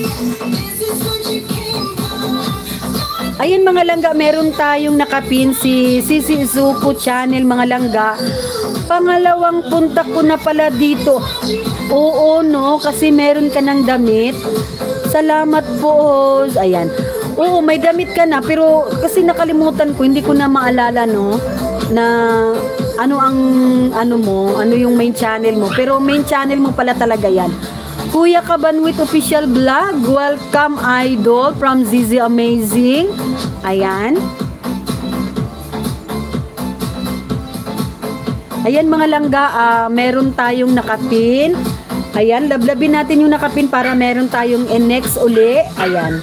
A: Ayun mga langga, meron tayong nakapin si Sisi Zuko channel mga langga. Pangalawang punta ko na pala dito. Oo no, kasi meron ka ng damit. Salamat po. Ayan. Oo, may damit ka na, pero kasi nakalimutan ko, hindi ko na maalala no, na ano ang ano mo, ano yung main channel mo. Pero main channel mo pala talaga yan. Kuya Kabanwit Official Vlog, welcome idol from Zizi Amazing. Ayan. Ayan mga langga, meron tayong nakapin. Ayan, lablabin natin yung nakapin para meron tayong next uli. Ayan.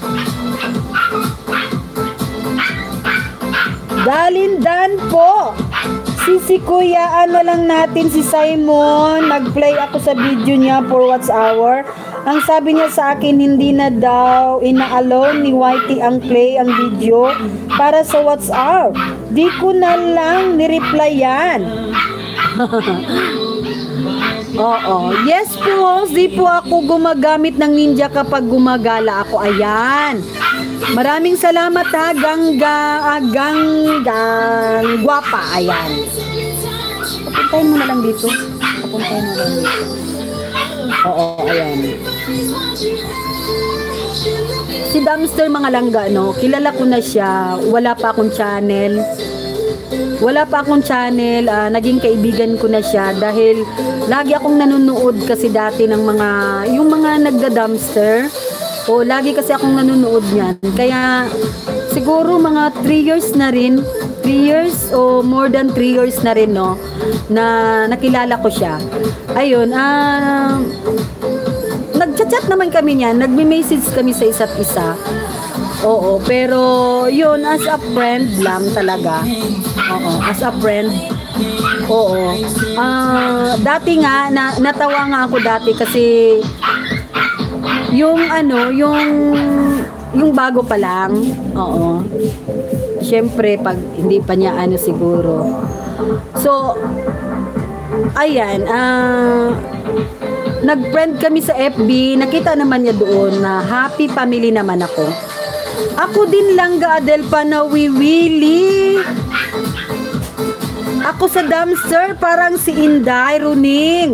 A: Dalindan po. Si Kuya, ano lang natin si Simon, nag-play ako sa video niya for what's hour. Ang sabi niya sa akin, hindi na daw ina-allow ni Whitey ang play ang video para sa what's hour. Di ko na lang ni-replyan. Oo. Yes po, di po ako gumagamit ng ninja kapag gumagala ako. Ayan. Maraming salamat ha, ganggang guwapa. Ayan. Papuntahin mo na lang dito. Papuntahin mo lang dito. Oo, ayan. Si Dumpster mga langga, no? Kilala ko na siya. Wala pa akong channel. Naging kaibigan ko na siya dahil lagi akong nanonood kasi dati ng yung mga nagda-dumpster. O lagi kasi akong nanonood niyan. Kaya siguro mga 3 years na rin, 3 years o more than 3 years na rin, no, na nakilala ko siya. Ayun, nagchat-chat naman kami niyan, nagme-message kami sa isa't isa. Oo, pero yun, as a friend lang talaga. Oo, as a friend. Oo. Dati nga, natawa nga ako dati kasi yung yung bago pa lang. Oo. Siyempre, pag hindi pa niya siguro. So, ayan, nag-friend kami sa FB, nakita naman niya doon na happy family naman ako. Ako din lang Adel pa nawiwili. Ako sa dumpster, parang si Inday Runing,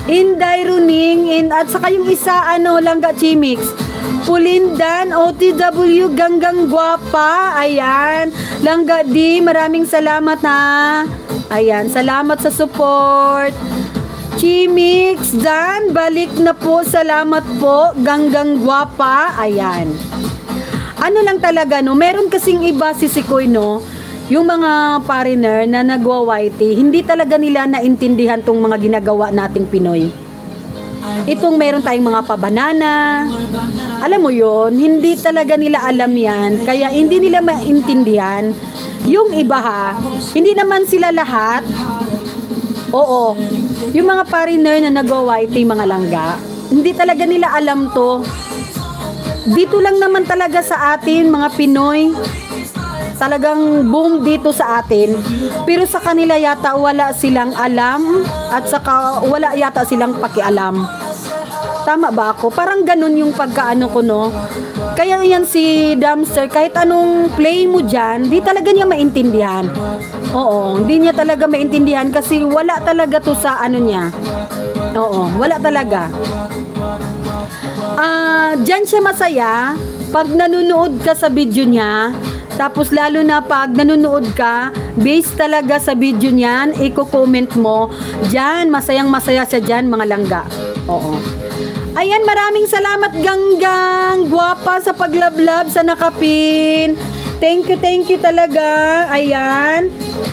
A: at saka yung isa, Langga Chimix, Pulindan, OTW, ganggang guwapa. Ayan, Langga D, maraming salamat ha. Ayan, salamat sa support. Chimix, Dan, balik na po, salamat po, ganggang guwapa. Ayan. Ano lang talaga, no, meron kasing iba si Sikoy, no, yung mga foreigner na nagwa-whitey, hindi talaga nila naintindihan tong mga ginagawa nating Pinoy. Itong meron tayong mga pabanana, alam mo yon, hindi talaga nila alam yan, kaya hindi nila maintindihan. Yung iba ha, hindi naman sila lahat. Oo, yung mga foreigner na nagwa-whitey mga langga, hindi talaga nila alam to. Dito lang naman talaga sa atin mga Pinoy, talagang boom dito sa atin, pero sa kanila yata wala silang alam at saka wala yata silang pakialam. Tama ba ako? Parang ganun yung pagkaano ko, no? Kaya yan si Dumpster, kahit anong play mo dyan, di talaga niya maintindihan. Oo, hindi niya talaga maintindihan kasi wala talaga to sa ano niya. Oo, wala talaga. Diyan siya masaya pag nanonood ka sa video niya. Tapos lalo na pag nanonood ka, based talaga sa video niyan, i-comment mo. Diyan, masayang masaya siya dyan mga langga. Oo. Ayan, maraming salamat ganggang guwapa sa paglablab sa nakapin. Thank you talaga. Ayan.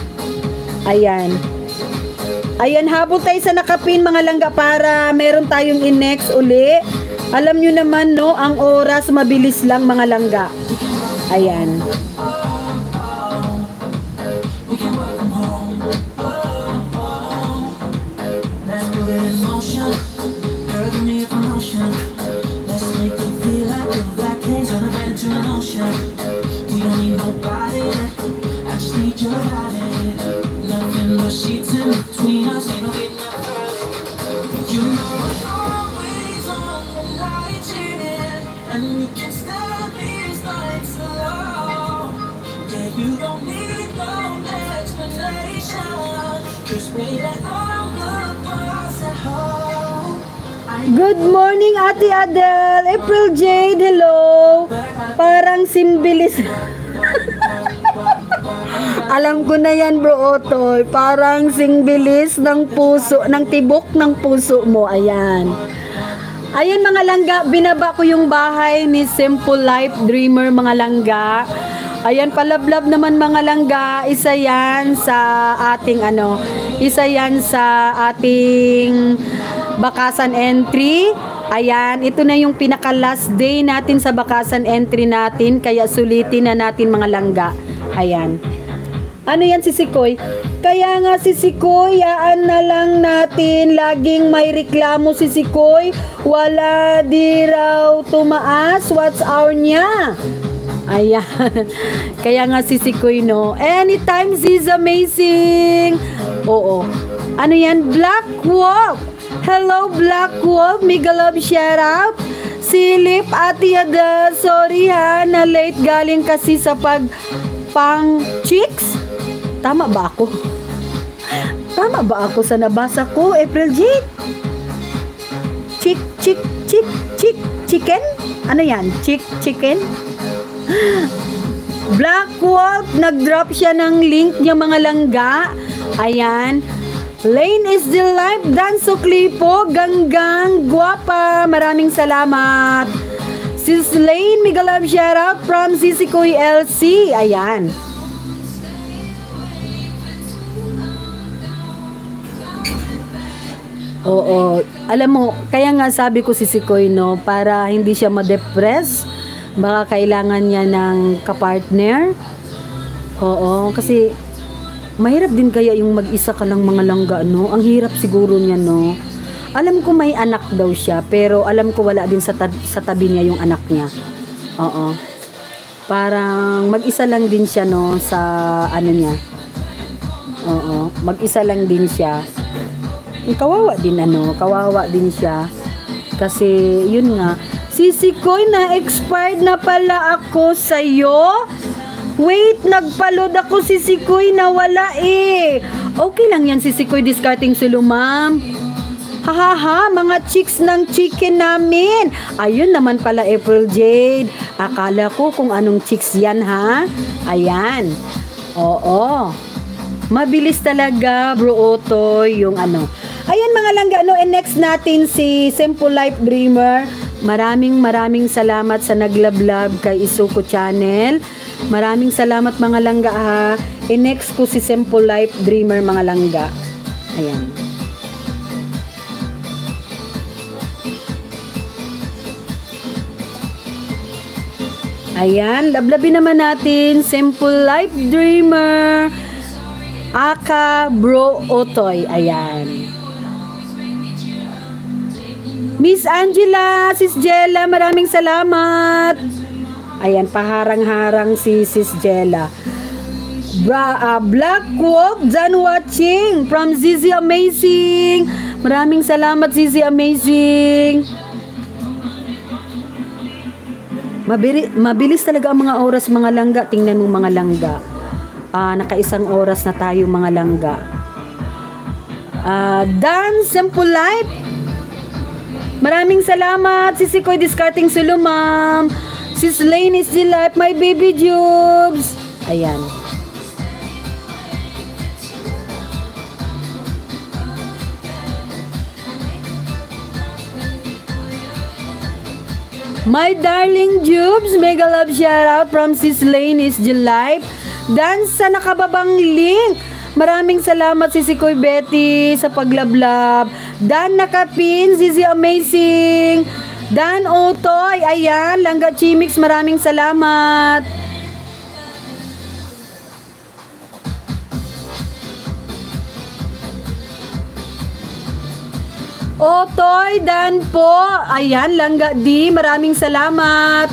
A: Ayan, habol tayo sa nakapin mga langga para meron tayong in-next uli. Alam nyo naman, no, ang oras mabilis lang mga langga. Ayan.
B: And we can stop these nights alone. Yeah, you don't need no explanation. Just wait at all the bars at home.
A: Good morning, Ate Adele. April Jade, hello. Parang simbilis. Alam ko na yan, bro Otoy. Parang singbilis ng puso, ng tibok ng puso mo. Ayan. Ayan mga langga, binaba ko yung bahay ni Simple Life Dreamer mga langga. Ayan, palablab naman mga langga. Isa yan sa ating isa yan sa ating bakasan entry. Ayan, ito na yung pinaka last day natin sa bakasan entry natin. Kaya sulitin na natin mga langga. Ayan. Ano yan si Sikoy? Kaya nga si Sikoy, yaan na lang natin. Laging may reklamo si Sikoy. Wala di raw tumaas. What's our niya? Ayan. Kaya nga si Sikoy, no? Anytime is amazing. Oo. Ano yan? Black Wolf. Hello, Black Wolf. Mega love shout out. Silip, Ate Ada. Sorry ha, na late galing kasi sa pang chicks. Tama ba ako? Tama ba ako sa nabasa ko, April Jade? Chicken? Ano yan? Chicken? Black Wolf, nag-drop siya ng link niya mga langga. Ayan. Lane is the life. Danso Clipo, ganggang, guwapa. Maraming salamat. Sis Lane, mega love shout out from Sisikoy LC. Ayan. Oo. Alam mo, kaya nga sabi ko si Sikoy, no, para hindi siya ma-depress, baka kailangan niya ng kapartner. Oo, kasi mahirap din kaya yung mag-isa ka lang mga langga, no? Ang hirap siguro niya, no? Alam ko may anak daw siya, pero alam ko wala din sa tabi niya yung anak niya. Oo. Parang mag-isa lang din siya, no, sa niya. Oo, mag-isa lang din siya. Kawawa din siya. Kasi, yun nga, Sisikoy, na-expired na pala ako sa'yo. Wait, nagpaload ako Sisikoy, nawala eh. Okay lang yan Sisikoy, discarding solo ma'am. Hahaha, mga chicks ng chicken namin. Ayun naman pala April Jade. Akala ko kung anong chicks yan ha. Ayan. Oo. Mabilis talaga bro Otoy yung Ayan mga langga, and next natin si Simple Life Dreamer. Maraming salamat sa naglablab kay Isuko Channel. Maraming salamat mga langga ha. Next ko si Simple Life Dreamer mga langga. Ayan. Ayan, lablabin naman natin Simple Life Dreamer. Aka Bro Otoy. Ayan. Miss Angela, Sis Jella, maraming salamat. Ayan, paharang-harang si Sis Jella. Black Wolf, done watching from Zizi Amazing. Maraming salamat Zizi Amazing. Mabilis talaga ang mga oras mga langga. Tingnan mo mga langga. Naka-1 oras na tayo mga langga. Dan Simple Life. Maraming salamat. Sisikoy discarding solo ma'am. Sis Lane is the life. My baby Jubes. Ayan. My darling Jubes, mega love shout out from Sis Lane is the life. Dan sa nakababang link. Maraming salamat Sisikoy Betty sa paglablab. Dan nakapin, Zizi Amazing. Dan Otoy, ayan, Langga Chimix, maraming salamat. Otoy, Dan po, ayan, Langga D, maraming salamat.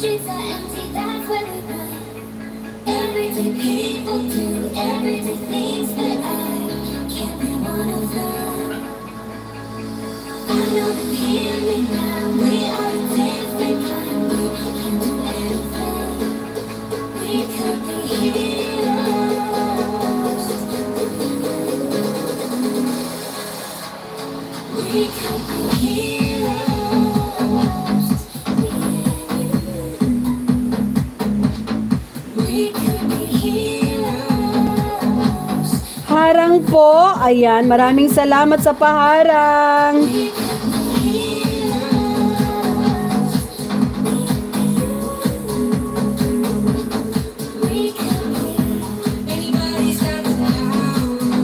B: streets are empty, that's where we run. Everyday people do everyday things, but I can't be one of them. I know that hear me now, we are different kind, we can do anything. We could be heroes. We could be heroes. We could be heroes.
A: Harang po. Ayan, maraming salamat sa paharang.
B: We could be heroes. We could be. Anybody's got it now.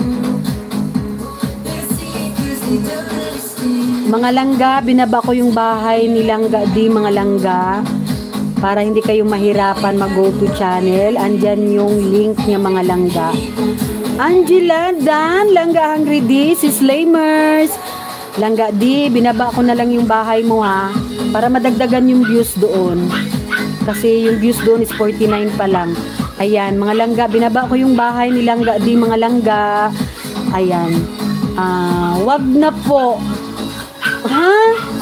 B: Let's see it 'cause they don't understand.
A: Mga langga, binaba ko yung bahay ni Langga di mga langga. Para hindi kayo mahirapan mag-go to channel. Andyan yung link niya mga langga. Angela, Dan, Langga Hungry D, si Slamers. Langga D, binaba ko na lang yung bahay mo ha. Para madagdagan yung views doon. Kasi yung views doon is 49 pa lang. Ayan, mga langga, binaba ko yung bahay ni Langga D, mga langga. Ayan. Wag na po. Ha?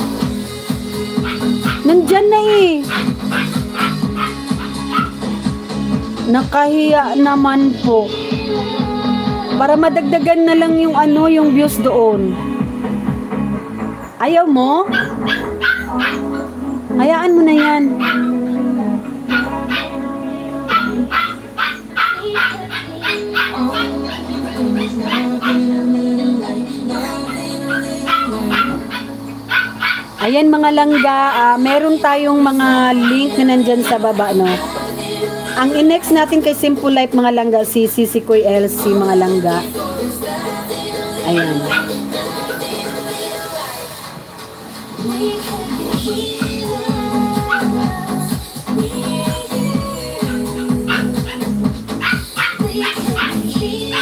A: Nandyan na eh. Nakahiya naman po. Para madagdagan na lang yung yung views doon. Ayaw mo? Hayaan mo na yan. Ayan mga langga, meron tayong mga link na nandyan sa baba, no? Ang in-next natin kay Simple Life mga langga, si Sikoy LC mga langga. Ayan.
B: We could be heroes. We could be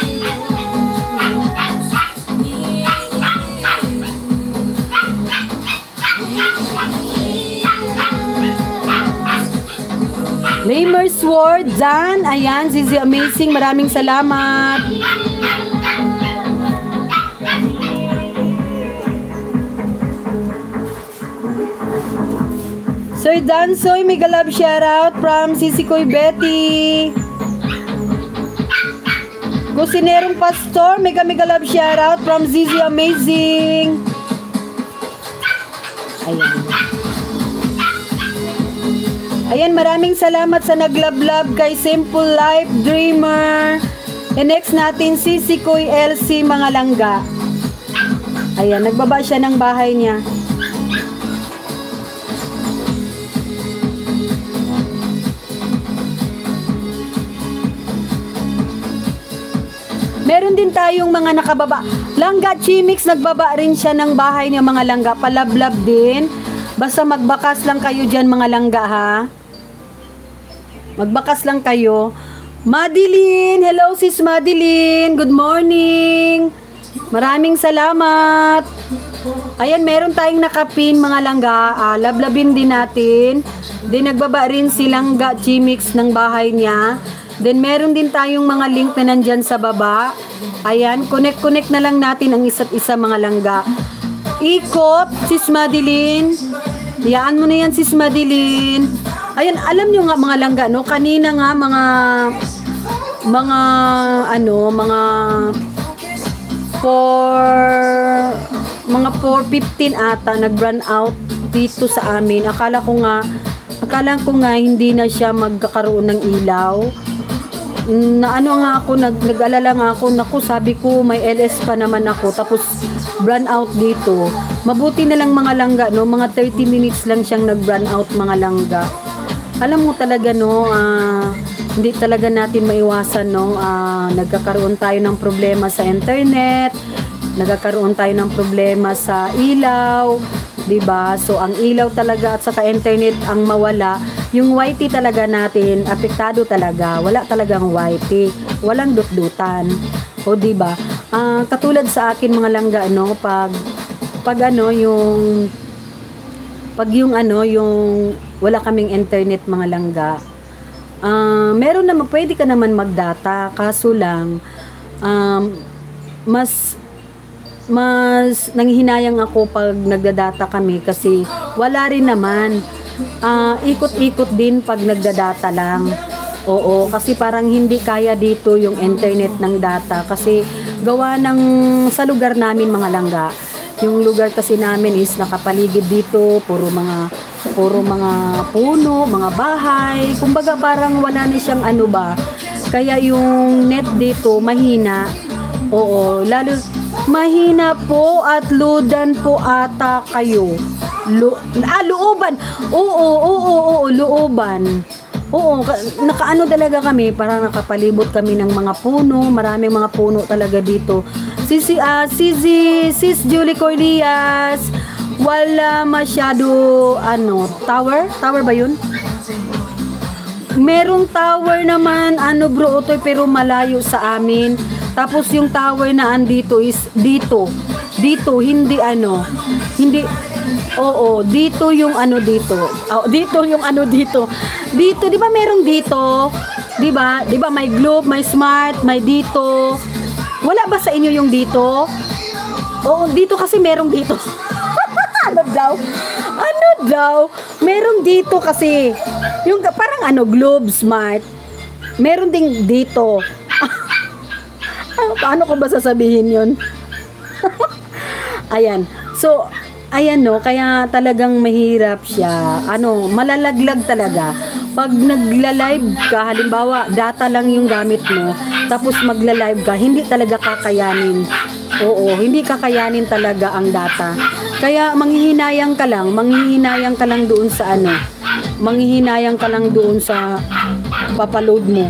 A: Lamer Sword, Dan, ayan, Zizi Amazing, maraming salamat. Soy Dan, Soy, mega love shoutout from Sisikoy Betty. Kusinerong Pastor, mega love shoutout from Zizi Amazing. Ayan. Ayan, maraming salamat sa naglablab kay Simple Life Dreamer. And next natin si Sikoy LC mga langga. Ayan, nagbaba siya ng bahay niya. Meron din tayong mga nakababa. Langga Chimix, nagbaba rin siya ng bahay niya mga langga. Palablab din. Basta magbakas lang kayo dyan mga langga ha. Magbakas lang kayo. Madeline! Hello sis Madeline! Good morning! Maraming salamat! Ayan, meron tayong nakapin mga langga. Lablabin din natin. Then nagbaba rin si Langga Chimix ng bahay niya. Then meron din tayong mga link na nandyan sa baba. Ayan, connect na lang natin ang isa't isa mga langga. Ikot, sis Madeline. Hayaan mo na yan sis Madeline. Ayan, alam nyo nga mga langga, no? Kanina nga mga 4:15 ata nag-run out dito sa amin. Akala ko nga hindi na siya magkakaroon ng ilaw. Nag-alala nga ako, naku, sabi ko may LS pa naman ako, tapos run out dito. Mabuti na lang mga langga, no? Mga 30 minutes lang siyang nag-run out mga langga. Alam mo talaga, no, hindi talaga natin maiwasan, no, nagkakaroon tayo ng problema sa internet, nagkakaroon tayo ng problema sa ilaw, 'di ba? So ang ilaw talaga at saka internet ang mawala, yung YT talaga natin apektado talaga. Wala talagang YT, walang dutdutan. O 'di ba? Katulad sa akin mga langga, no, pag pag yung ano, yung wala kaming internet mga langga, meron naman, pwede ka naman magdata, kaso lang, mas nanghihinayang ako pag nagdadata kami kasi wala rin naman. Ikot-ikot din pag nagdadata lang. Oo, kasi parang hindi kaya dito yung internet ng data kasi gawa ng sa lugar namin mga langga. Yung lugar kasi namin is nakapaligid dito, puro mga puno, mga bahay. Kumbaga parang wala na siyang ano ba. Kaya yung net dito mahina. Oo, lalo mahina po at loadan po ata kayo. Looban. Oo, looban. Oo, nakaano talaga kami, parang nakapalibot kami ng mga puno, maraming mga puno talaga dito. Sis Julie Corlias, wala masyado, tower? Tower ba yun? Merong tower naman, bro, Otoy, pero malayo sa amin. Tapos yung tower na andito is dito, hindi oo, dito yung dito. Dito yung dito. Dito, 'di ba merong dito? 'Di ba? 'Di ba may Globe, may Smart, may dito. Wala ba sa inyo yung dito? Oo, dito kasi merong dito. Ano daw? Merong dito kasi. Yung parang Globe, Smart. Meron ding dito. Paano ko ba sasabihin 'yon? Ayan. So, ayan kaya talagang mahirap siya. Malalaglag talaga. Pag nagla-live ka, halimbawa, data lang yung gamit mo, tapos magla-live ka, hindi talaga kakayanin. Oo, hindi kakayanin talaga ang data. Kaya manghihinayang ka lang doon sa manghihinayang ka lang doon sa papaload mo.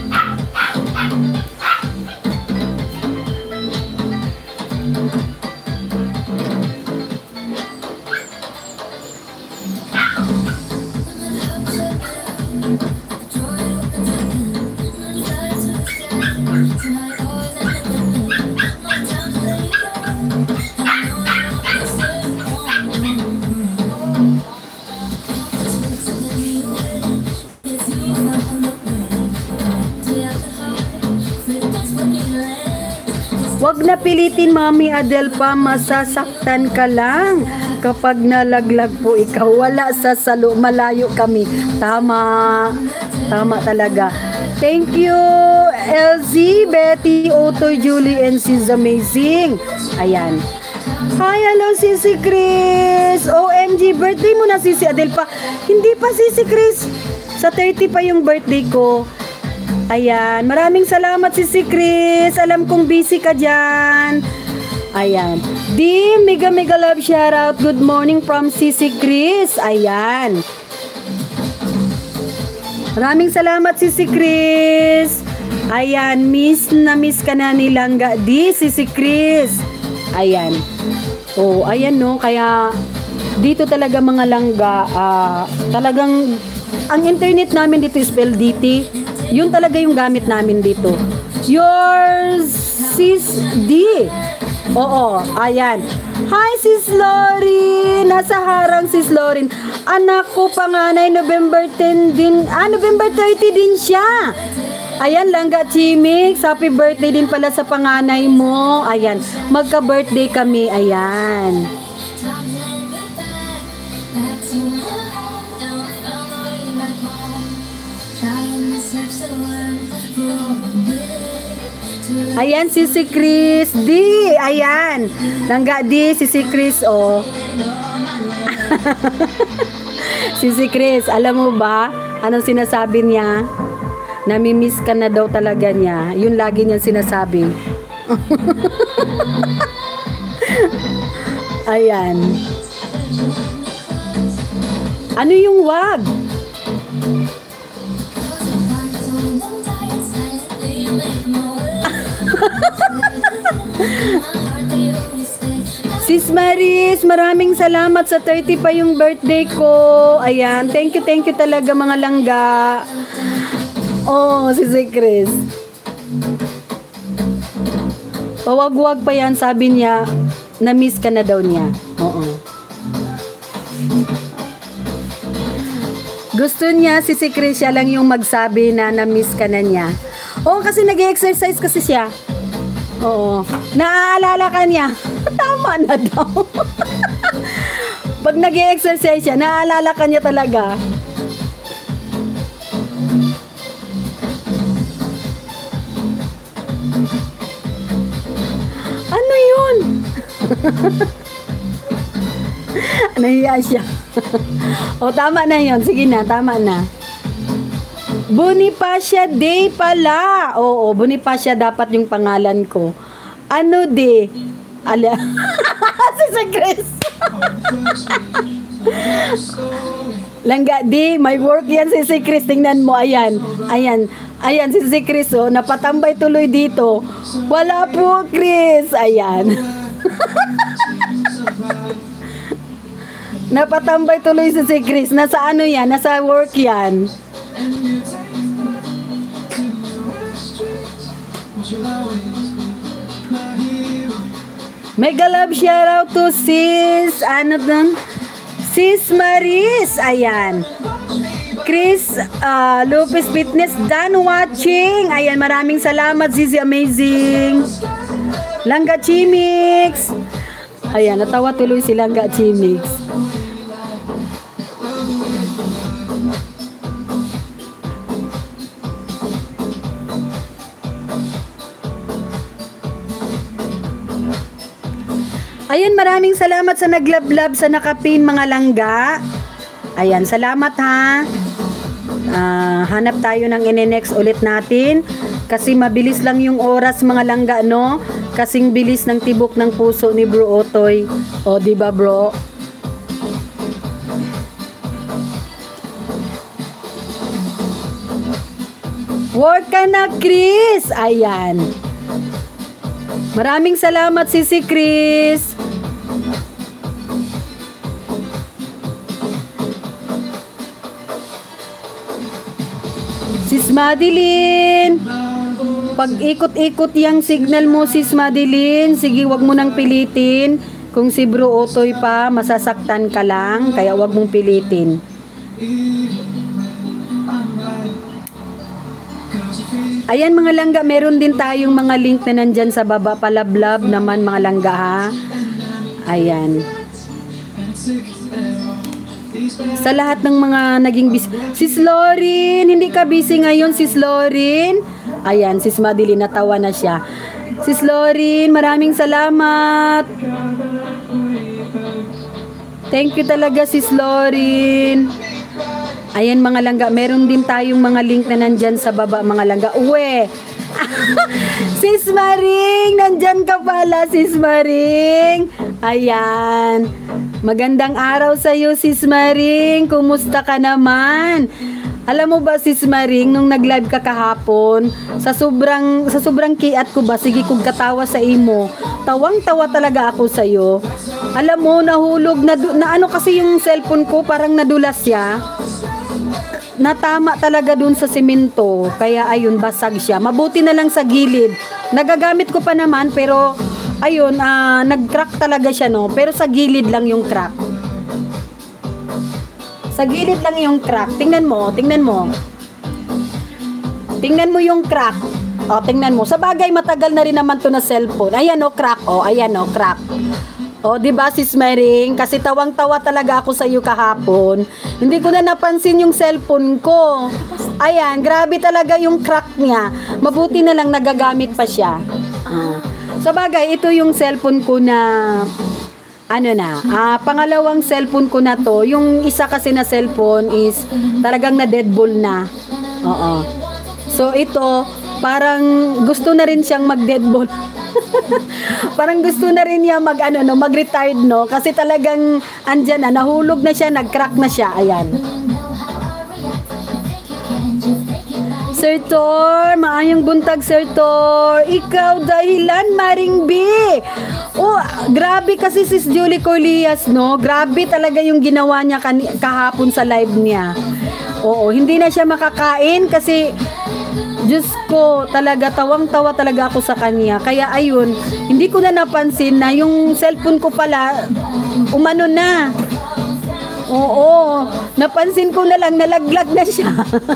A: Wag na pilitin, Mami Adelpa, masasaktan ka lang kapag nalaglag po ikaw. Wala sa salo, malayo kami. Tama talaga. Thank you, LZ, Betty, Otoy, Julie, and she's amazing. Ayan. Hi, hello, Sisi Chris. OMG, birthday mo na, Sisi Adelpa. Hindi pa, Sisi Chris. Sa 30 pa yung birthday ko. Ayan, maraming salamat si Chris. Alam kong busy ka dyan. Ayan. Mega love shoutout. Good morning from Sisi Chris. Ayan. Maraming salamat Sisi Chris. Ayan, miss ka na ni Langga Sisi Chris. Ayan. Oh, ayan kaya dito talaga mga langga, talagang ang internet namin dito is PLDT. Yun talaga yung gamit namin dito. Yours, Sis D. Oo, ayan. Hi, Sis Lorin. Nasa harang, Sis Lorin. Anak ko panganay, November 10 din. November 30 din siya. Ayan, Langga Chimix. Happy birthday din pala sa panganay mo. Ayan, magka-birthday kami. Ayan. Ayan, Sisi Chris D. Ayan. Langga D, Sisi Chris, oh. Sisi Chris, alam mo ba? Anong sinasabi niya? Namimiss ka na daw talaga niya. Yun lagi niyang sinasabi. Ayan. Ano yung wag? Sis Maris, maraming salamat sa 30 pa yung birthday ko. Ayan, thank you talaga mga langga. Oh, si Chris. Pawag-wag pa yan, sabi niya, na-miss ka na daw niya. Oo. Gusto niya, si Chris siya lang yung magsabi na na-miss ka na niya. Oo, kasi nag-exercise kasi siya. Oo. Naaalala ka niya. Tama na daw. Pag nag-exercise siya, naaalala ka niya talaga. Ano yun? Nahiya siya. O, tama na yun. Sige na, tama na. Bonifacia Day pala. Oo, Bonifacia dapat yung pangalan ko. Ano day? Ala. Si Chris. Langga di, may work yan si Chris. Tingnan mo, ayan. Ayan. Ayan, si Chris, oh. Napatambay tuloy dito. Wala po, Chris. Ayan. Napatambay tuloy si Chris. Nasa ano yan? Nasa work yan. Mega love shoutout to sis. Ano dun? Sis Maris. Ayan. Chris Lopez Fitness done watching. Ayan, maraming salamat. Zizi amazing. Langga Chimix. Ayan, natawa tuloy si Langga Chimix. Ayan, maraming salamat sa naglablab sa nakapin mga langga. Ayan, salamat ha. Hanap tayo ng ine-next ulit natin. Kasi mabilis lang yung oras mga langga, no? Kasing bilis ng tibok ng puso ni Bro Otoy. O, diba bro? Work ka na, Chris! Ayan. Maraming salamat si Chris. Sis Madeline, pag ikot-ikot yung signal mo, Sis Madeline, sige, wag mo nang pilitin. Kung si Bro Otoy pa, masasaktan ka lang, kaya wag mong pilitin. Ayan mga langga, meron din tayong mga link na nandyan sa baba, palablab naman mga langga ha. Ayan. Sa lahat ng mga naging busy. Sis Lorin, hindi ka busy ngayon, Sis Lorin? Ayan, Sis Madeline, natawa na siya. Sis Lorin, maraming salamat. Thank you talaga, Sis Lorin. Ayan mga langga, meron din tayong mga link na nandyan sa baba mga langga. Uwe! Sis Maring, nandyan ka pala, Sis Maring. Ayan. Magandang araw sa iyo, Sis Maring. Kumusta ka naman? Alam mo ba, Sis Maring, nung nag-live ka kahapon, sa sobrang kiat ko ba, sige kong katawa sa imo. Tawang-tawa talaga ako sa iyo. Alam mo, nahulog na ano kasi yung cellphone ko, parang nadulas siya. Natama talaga dun sa simento, kaya ayun, basag siya. Mabuti na lang sa gilid. Nagagamit ko pa naman, pero ayun, nag-crack talaga siya, no? Pero sa gilid lang yung crack. Sa gilid lang yung crack. Tingnan mo, tingnan mo. Tingnan mo yung crack. O, tingnan mo. Sa bagay, matagal na rin naman to na cellphone. Ayan o, crack. O, ayan o, crack. O, diba, Sis Maring? Kasi tawang-tawa talaga ako sa iyo kahapon. Hindi ko na napansin yung cellphone ko. Ayan, grabe talaga yung crack niya. Mabuti na lang nagagamit pa siya. Sa bagay, ito yung cellphone ko na ano na, pangalawang cellphone ko na to. Yung isa kasi na cellphone is talagang na deadball na. Oo. So ito, parang gusto na rin siyang mag-deadball. Parang gusto na rin niya mag-retired, no? Kasi talagang andyan na, nahulog na siya, nag-crack na siya. Ayan. Sir Tor, maayong buntag, Sir Tor. Ikaw dahilan, Maring B. Oh, grabe kasi Sis Julie Corlias, no? Grabe talaga yung ginawa niya kahapon sa live niya. Oo, hindi na siya makakain kasi Diyos ko, talaga tawang-tawa talaga ako sa kanya. Kaya ayun, hindi ko na napansin na yung cellphone ko pala umano na. Oo, napansin ko na lang, nalaglag na siya.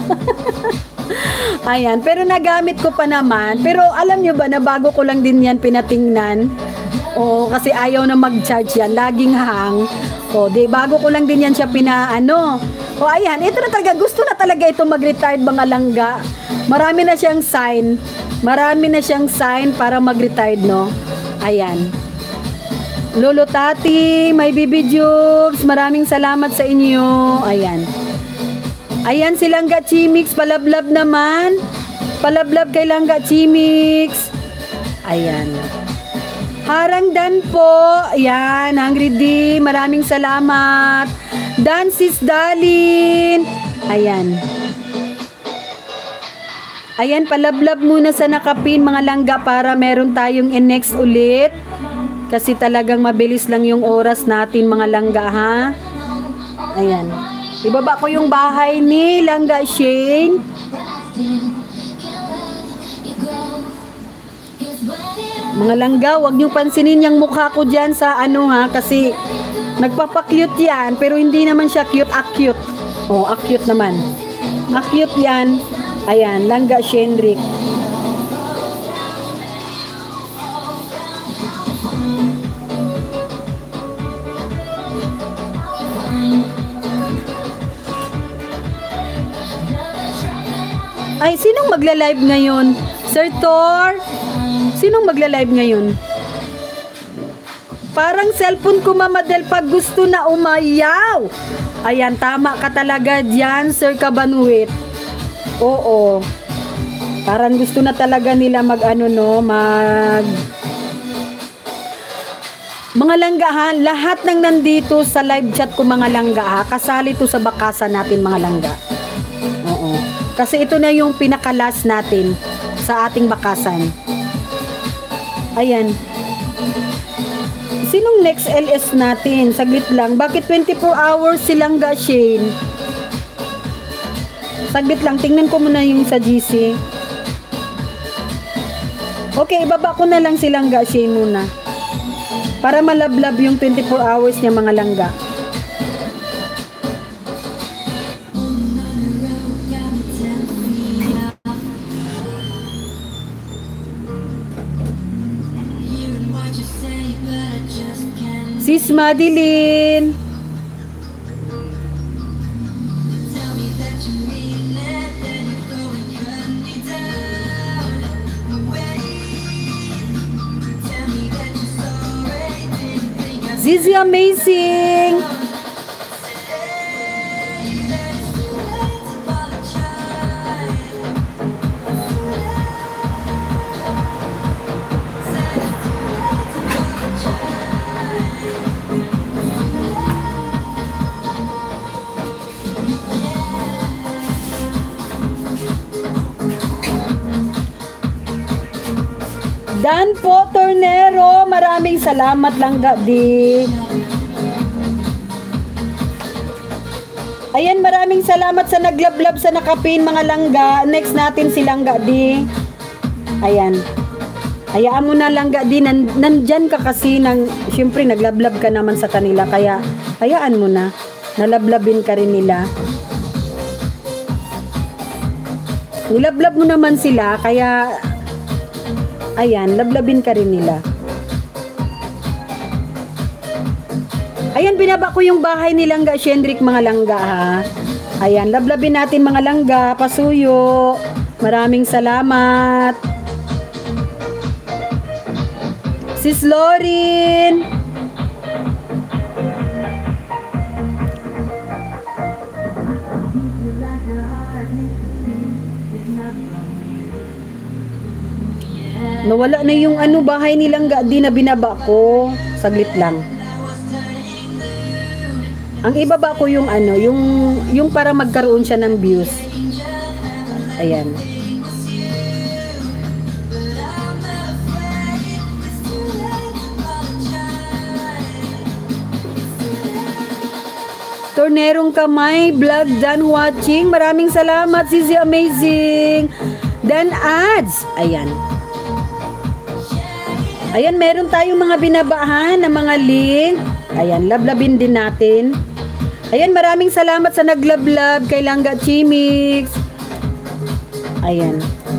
A: Ayan, pero nagamit ko pa naman. Pero alam nyo ba na bago ko lang din yan pinatingnan? Oo, kasi ayaw na mag-charge yan. Laging hang. O, di, bago ko lang din yan siya pinaano. O, ayan, ito na talaga. Gusto na talaga ito mag-retired mga langga. Marami na siyang sign. Marami na siyang sign para mag-retired, no? Ayan. Lolo Tati, may Bibi Jubes, maraming salamat sa inyo. Ayan. Ayan si Langga Chimix, palablab naman. Palablab kay Langga Chimix. Ayan. Harangdan po. Ayan, Hungry D, maraming salamat. Dancis Dalin. Ayan. Ayan, palablab muna sa nakapin mga langga para meron tayong in-next ulit. Kasi talagang mabilis lang yung oras natin mga langga, ha? Ayan. Ibaba ko yung bahay ni Langga Shane. Mga langga, wag nyo pansinin yung mukha ko dyan sa ano ha, kasi nagpapakyut yan, pero hindi naman siya cute, akyut. Oh, akyut naman. Akyut yan. Ayan, Langga Shenrik. Ay, sinong magla-live ngayon? Sir Thor? Sinong magla-live ngayon? Parang cellphone ko mamadel pag gusto na umayaw. Ayan, tama ka talaga dyan, Sir Kabanwit. Oo. Parang gusto na talaga nila mag-ano, no, mga langgahan, lahat ng nandito sa live chat ko mga langga ha, kasali to sa bakasan natin mga langga. Oo. Kasi ito na yung pinakalas natin sa ating bakasan. Ayan. Sinong next LS natin? Saglit lang. Bakit 24 hours silang Shane? Saglit lang. Tingnan ko muna yung sa GC. Okay, ibaba ko na lang silang Shane muna. Para malablab yung 24 hours niya mga langga. Sis Madeline. Zizi Amazing. Dan po, Tornero, maraming salamat langga di. Ayan, maraming salamat sa naglablab sa nakapin mga langga. Next natin si Langga di. Ayan. Hayaan mo na Langga di, nandyan ka kasi syempre naglablab ka naman sa kanila, kaya hayaan mo na. Nalablabin ka rin nila. Nilablab mo naman sila, kaya ayan, lablabin ka rin nila. Ayan, binaba ko yung bahay ni Langga Shendrik mga langga ha. Ayan, lablabin natin mga langga, pasuyo. Maraming salamat. Sis Lorin. Nawala na yung bahay ni Langga di na binaba ko. Saglit lang. Ang ibaba ko yung yung para magkaroon siya ng views. Ayan. Tornerong kamay, vlog done watching. Maraming salamat, Zizi Amazing. Dan ads. Ayan. Ayan, meron tayong mga binabahan na mga link. Ayan, lablabin din natin. Ayan, maraming salamat sa naglablab kay Langga Chimix. Ayan.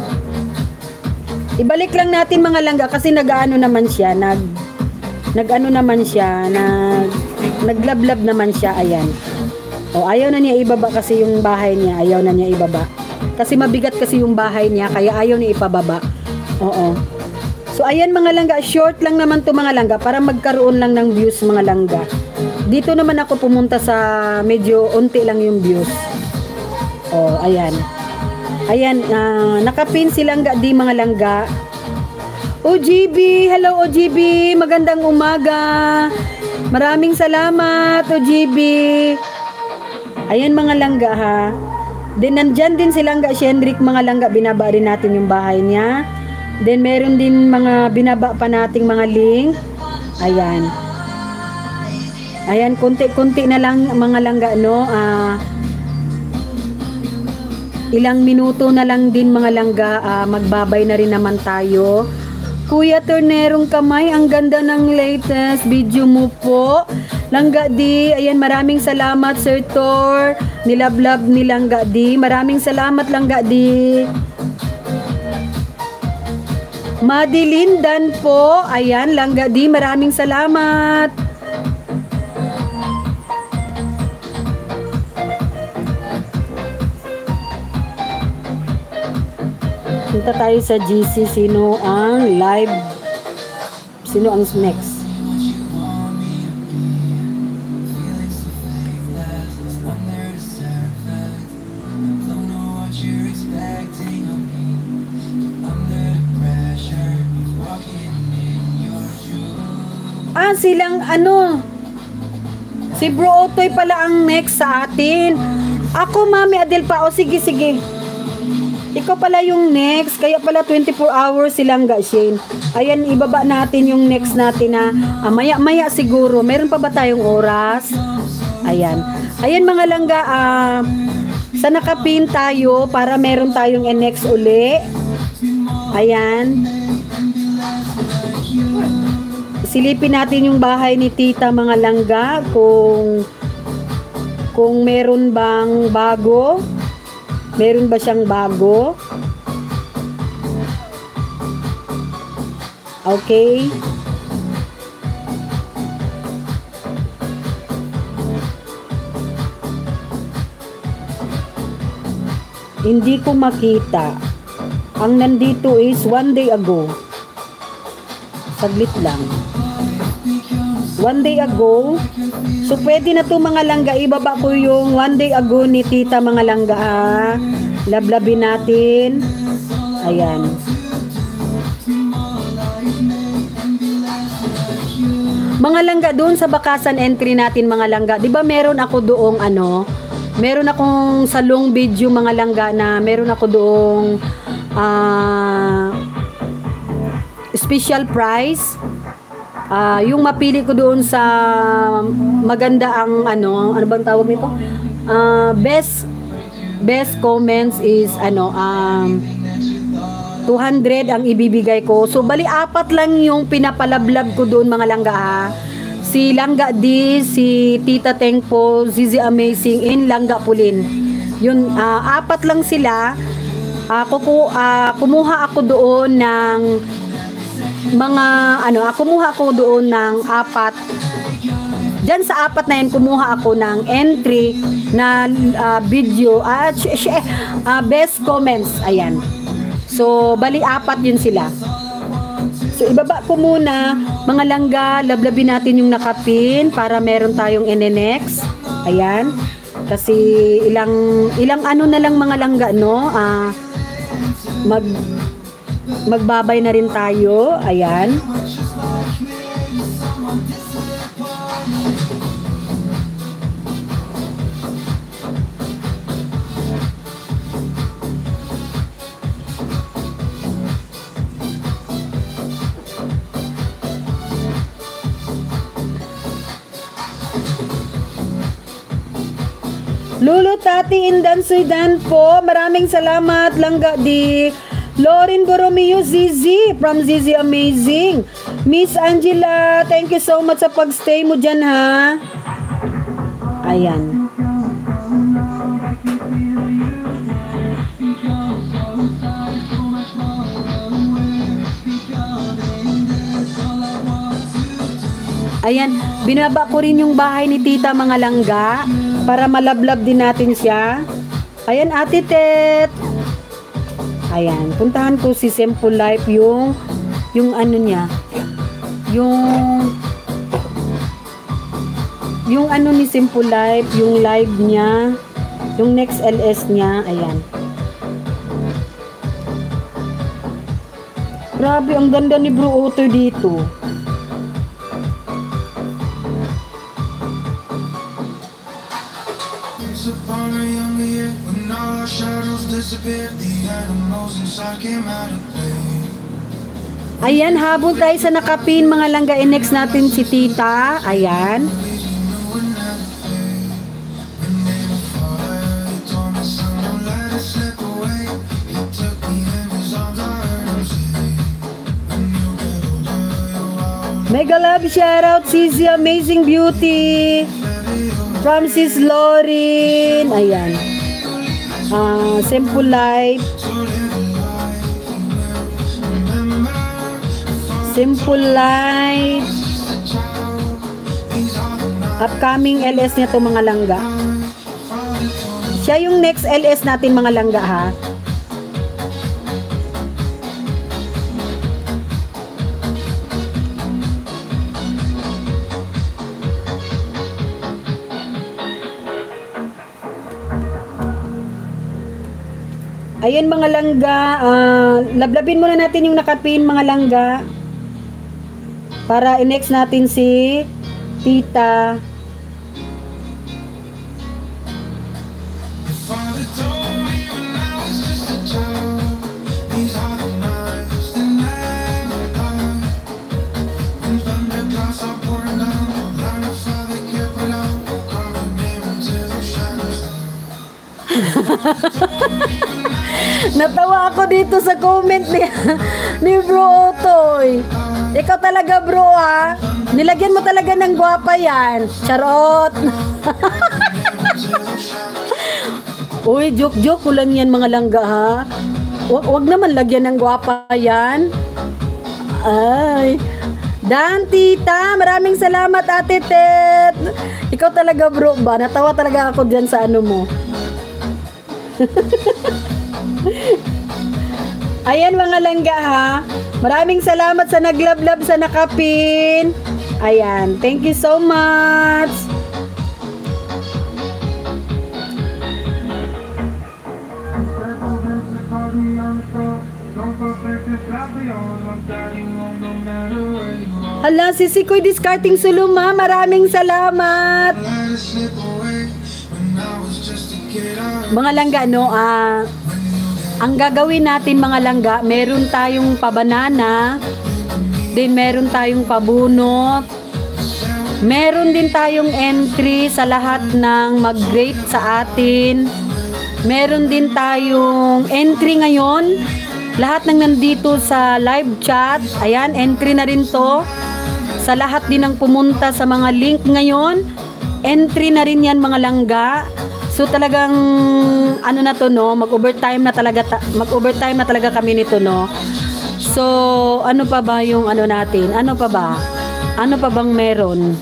A: Ibalik lang natin mga langga kasi nag-ano naman siya, nag-ano naman siya, naglablab naman siya. Ayan. O, ayaw na niya ibaba kasi yung bahay niya. Ayaw na niya ibaba. Kasi mabigat kasi yung bahay niya, kaya ayaw niya ipababa. Oo. So, ayan mga langga. Short lang naman to mga langga para magkaroon lang ng views mga langga. Dito naman ako pumunta sa medyo unti lang yung views. O, ayan. Ayan, nakapin si Langga di mga langga. OGB, hello OGB, magandang umaga. Maraming salamat OGB. Ayan mga langga ha. Then nandyan din si Langga Shendrik mga langga, binaba rin natin yung bahay niya. Then meron din mga binaba pa nating mga link. Ayan. Ayan, konti-konti na lang mga langga no. Ilang minuto na lang din mga langga, magbabay na rin naman tayo. Kuya Tornerong Kamay, ang ganda ng latest video mo po. Langga di, ayan maraming salamat Sir Tor. Nilablab ni Langga di. Maraming salamat Langga di. Madilindan po, ayan Langga di, maraming salamat. Punta tayo sa GC. Sino ang live? Sino ang next? Silang ano? Si Bro Otoy pala ang next sa atin. Ako, Mami Adel pa. O, sige, sige. Ikaw pala yung next, kaya pala 24 hours silang Shane. Ayan, ibaba natin yung next natin na maya-maya siguro. Meron pa ba tayong oras? Ayan. Ayan mga langga, sa nakapin tayo para meron tayong next uli. Ayan. Silipin natin yung bahay ni Tita mga langga kung meron bang bago. Meron ba siyang bago? Okay. Hindi ko makita. Ang nandito is 1 day ago. Saglit lang. 1 day ago. So, pwede na to mga langga. Ibaba ko yung 1 day ago ni Tita mga langga. Lablabin natin. Ayan. Mga langga, doon sa bakasan entry natin mga langga. Diba meron ako doong meron akong salong video mga langga na meron ako doong special price. Yung mapili ko doon sa maganda ang ano bang tawag nito? Best comments is 200 ang ibibigay ko. So bali 4 lang yung pinapalablab ko doon mga langga Si Langga D, si Tita Tengpo, Zizi Amazing, in Langga Pulin. Yun, 4 lang sila. Kumuha ako doon ng mga kumuha ako doon ng 4. Diyan sa 4 na yan, kumuha ako ng entry na video at best comments. Ayan. So, bali 4 yun sila. So, ibaba ko muna, mga langga, lablabin natin yung nakapin para meron tayong next. Ayan. Kasi ilang ano na lang mga langga, no? Magbabay na rin tayo. Ayan. Lulu Tati Indan Suidan po. Maraming salamat Langga di. Lauren Borromeo Zizi from Zizi Amazing. Miss Angela, thank you so much sa pagstay mo dyan ha. Ayan. Ayan, binaba ko rin yung bahay ni tita mga langga para malablab din natin siya. Ayan, Ate Tet. Ayan, puntahan ko si Simple Life yung ano niya. Yung ano ni Simple Life, yung live niya, yung next LS niya. Ayan. Grabe, ang ganda ni Bro Otto dito.
B: Once upon a younger year, when all our shadows disappeared, the animals inside came out of play.
A: Ayan, habol tayo sa nakapin mga langga. Next natin si tita. Ayan. Mega love shoutout Sisi Amazing Beauty from Sis Lauren. Ayan. Simple Life. Simple Life. Upcoming LS niya to mga langga. Siya yung next LS natin mga langga ha. Ayan mga langga, lablabin muna natin yung nakapin mga langga para i-next natin si tita. Natawa ako dito sa comment ni Bro Otoy. Ikaw talaga bro ha. Nilagyan mo talaga ng gwapa yan. Charot. Uy, joke ko lang yan mga langga ha. Wag naman lagyan ng gwapa yan. Ay. Dan, tita, maraming salamat Ate Tet. Ikaw talaga bro ba? Natawa talaga ako dyan sa ano mo. Ayan mga langga ha. Maraming salamat sa naglablab sa nakapin. Ayan, thank you so much. Hala, si Sikoy Discarding Suluma, maraming salamat. Mga langga, no, ang gagawin natin mga langga, meron tayong pabanana, then meron tayong pabunot, meron din tayong entry sa lahat ng mag-rate sa atin, meron din tayong entry ngayon, lahat ng nandito sa live chat, ayan, entry na rin to, sa lahat din ng pumunta sa mga link ngayon, entry na rin yan mga langga. So talagang ano na to no, mag-overtime na talaga kami nito no. So ano pa ba yung ano natin? Ano pa ba? Ano pa bang meron?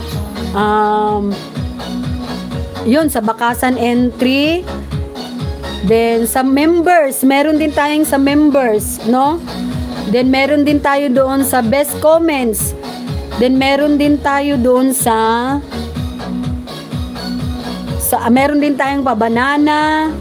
A: Yun sa bakasan entry. Then sa members, meron din tayong sa members, no? Then meron din tayo doon sa best comments. Then meron din tayo doon sa meron din tayong pabanana.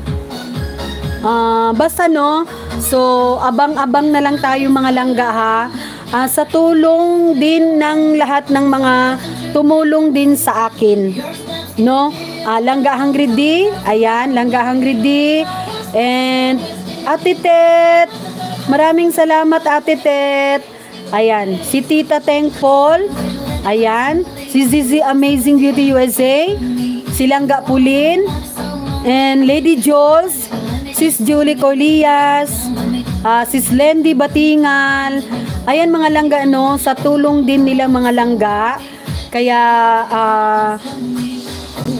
A: Basta no. So abang-abang na lang tayo mga langga ha. Sa tulong din ng lahat ng mga tumulong din sa akin. No? Langga Hungry D. Ayan, Langga Hungry D. And Ate Tet. Maraming salamat Ate Tet. Ayan, si Tita Thankful. Ayan, si Zizi Amazing Beauty USA. Si Langga Pulin, and Lady Jules, Sis Julie Corlias, Sis Lendy Batingal. Ayan mga langga no, sa tulong din nila mga langga. Kaya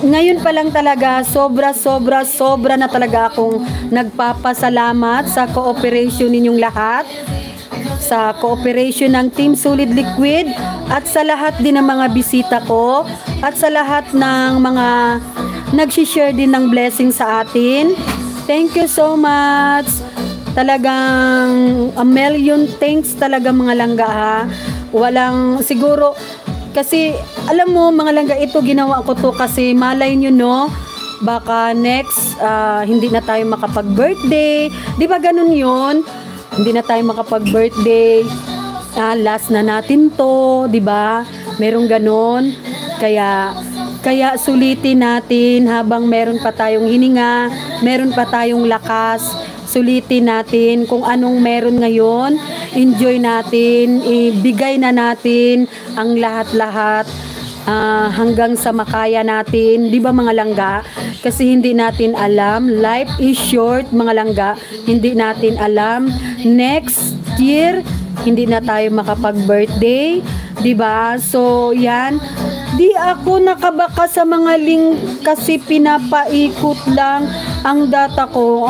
A: ngayon pa lang talaga, sobra na talaga akong nagpapasalamat sa cooperation ninyong lahat, sa cooperation ng Team Solid Liquid, at sa lahat din ng mga bisita ko, at sa lahat ng mga nag-share din ng blessing sa atin. Thank you so much. Talagang a million thanks talaga mga langga ha. Walang siguro, kasi alam mo mga langga, ito ginawa ko to kasi malay nyo no, baka next hindi na tayo makapag-birthday. Di ba ganun yun? Hindi na tayo makapag-birthday. Last na natin to, di ba? Merong ganun. Kaya sulitin natin habang meron pa tayong hininga, meron pa tayong lakas. Sulitin natin kung anong meron ngayon. Enjoy natin, ibigay na natin ang lahat-lahat hanggang sa makaya natin. Di ba mga langga? Kasi hindi natin alam. Life is short mga langga. Hindi natin alam. Next year, hindi na tayo makapag-birthday. Di ba? So, yan. Di ako nakabaka sa mga link kasi pinapaikot lang ang data ko.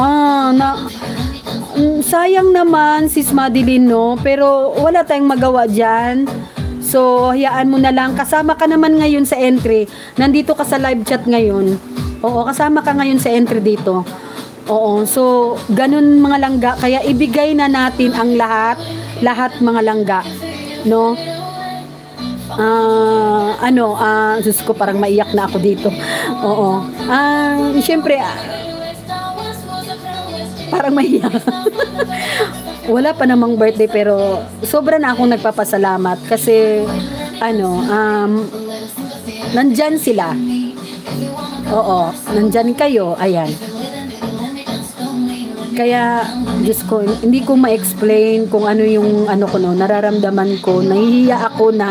A: Sayang naman sis Madeline no, pero wala tayong magawa dyan. So, hayaan mo na lang. Kasama ka naman ngayon sa entry. Nandito ka sa live chat ngayon. Oo, kasama ka ngayon sa entry dito. Oo, so, ganun mga langga. Kaya ibigay na natin ang lahat mga langga. No? Diyos ko, parang maiyak na ako dito. Oo. Siyempre, parang maiyak. Wala pa namang birthday pero sobra na akong nagpapasalamat kasi nandyan sila. Oo, nandyan kayo. Ayan. Kaya, Diyos ko, hindi ko ma-explain kung ano yung nararamdaman ko. Nahihiya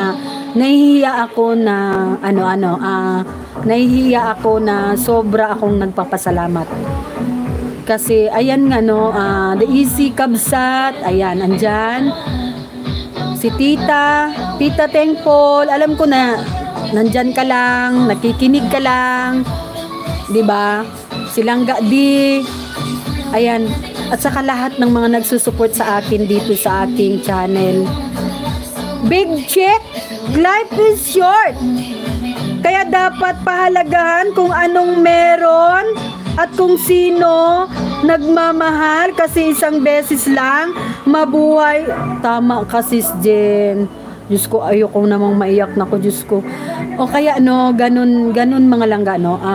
A: ako na sobra akong nagpapasalamat. Kasi ayan nga The Easy Kabsat, ayan, andyan. Si Tita Thankful, alam ko na nandyan ka lang, nakikinig ka lang, 'di ba? Si Langga D, ayan, at saka lahat ng mga nagsusupport sa akin dito sa aking channel. Big check, life is short. Kaya dapat pahalagahan kung anong meron at kung sino nagmamahal kasi isang beses lang mabuhay. Tama ka sis Jen. Diyos ko, ayoko namang maiyak na ko, Diyos ko. O kaya ganun mga langga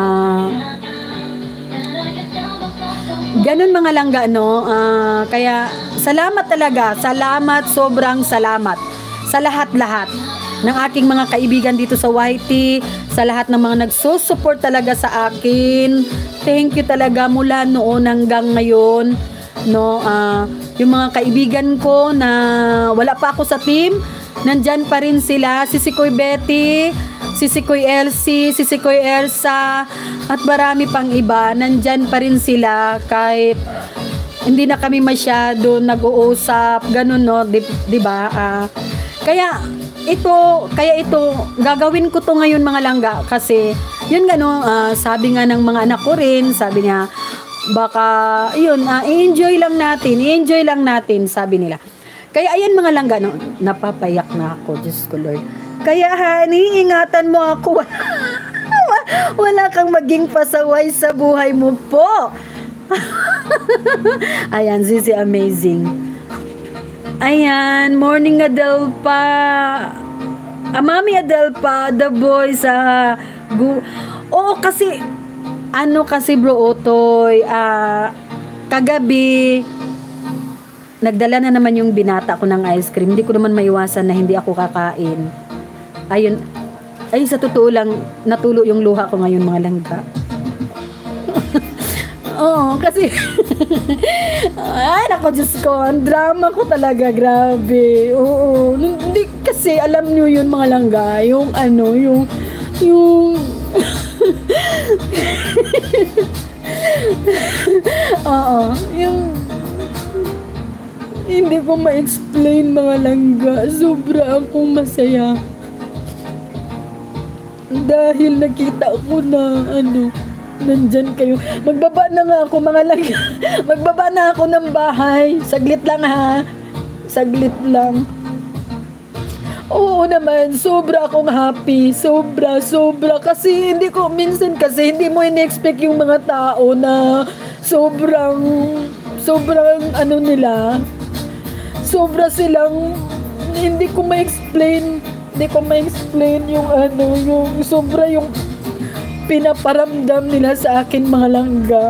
A: ganun mga langga kaya salamat talaga, sobrang salamat sa lahat-lahat ng aking mga kaibigan dito sa YT, sa lahat ng mga nagsusupport talaga sa akin. Thank you talaga mula noon hanggang ngayon. Yung mga kaibigan ko na wala pa ako sa team, nandyan pa rin sila. Si Sikoy Betty, si Sikoy Elsie, si Sikoy Elsa, at marami pang iba. Nandyan pa rin sila kahit hindi na kami masyado nag-uusap. Ganun di ba? Kaya ito, gagawin ko to ngayon mga langga kasi yun sabi nga ng mga anak ko rin, sabi niya, baka yun, i-enjoy lang natin, sabi nila. Kaya ayan mga langga, napapayak na ako, Diyos ko Lord. Kaya honey, ingatan mo ako. Wala kang maging pasaway sa buhay mo po. Ayan, Zizi amazing. Ayan, morning Adelpa. Mami Adelpa, the boys kasi bro Otoy, kagabi nagdala na naman yung binata ko ng ice cream. Hindi ko naman maiwasan na hindi ako kakain. Ayun, sa totoo lang natulo yung luha ko ngayon mga langga. Oo, kasi ay, naku, Diyos ko, ang drama ko talaga, grabe. Oo, hindi kasi, alam nyo yun mga langga, yung oo, yung hindi ko ma-explain mga langga, sobra akong masaya. Dahil nakita ko na nandyan kayo. Magbaba na nga ako mga langga. Magbaba na ako ng bahay. Saglit lang ha. Saglit lang. Oo naman, sobra akong happy. Sobra. Kasi minsan kasi hindi mo in-expect yung mga tao na sobrang nila. Sobra silang, hindi ko ma-explain yung yung sobra yung pinaparamdam nila sa akin mga langga.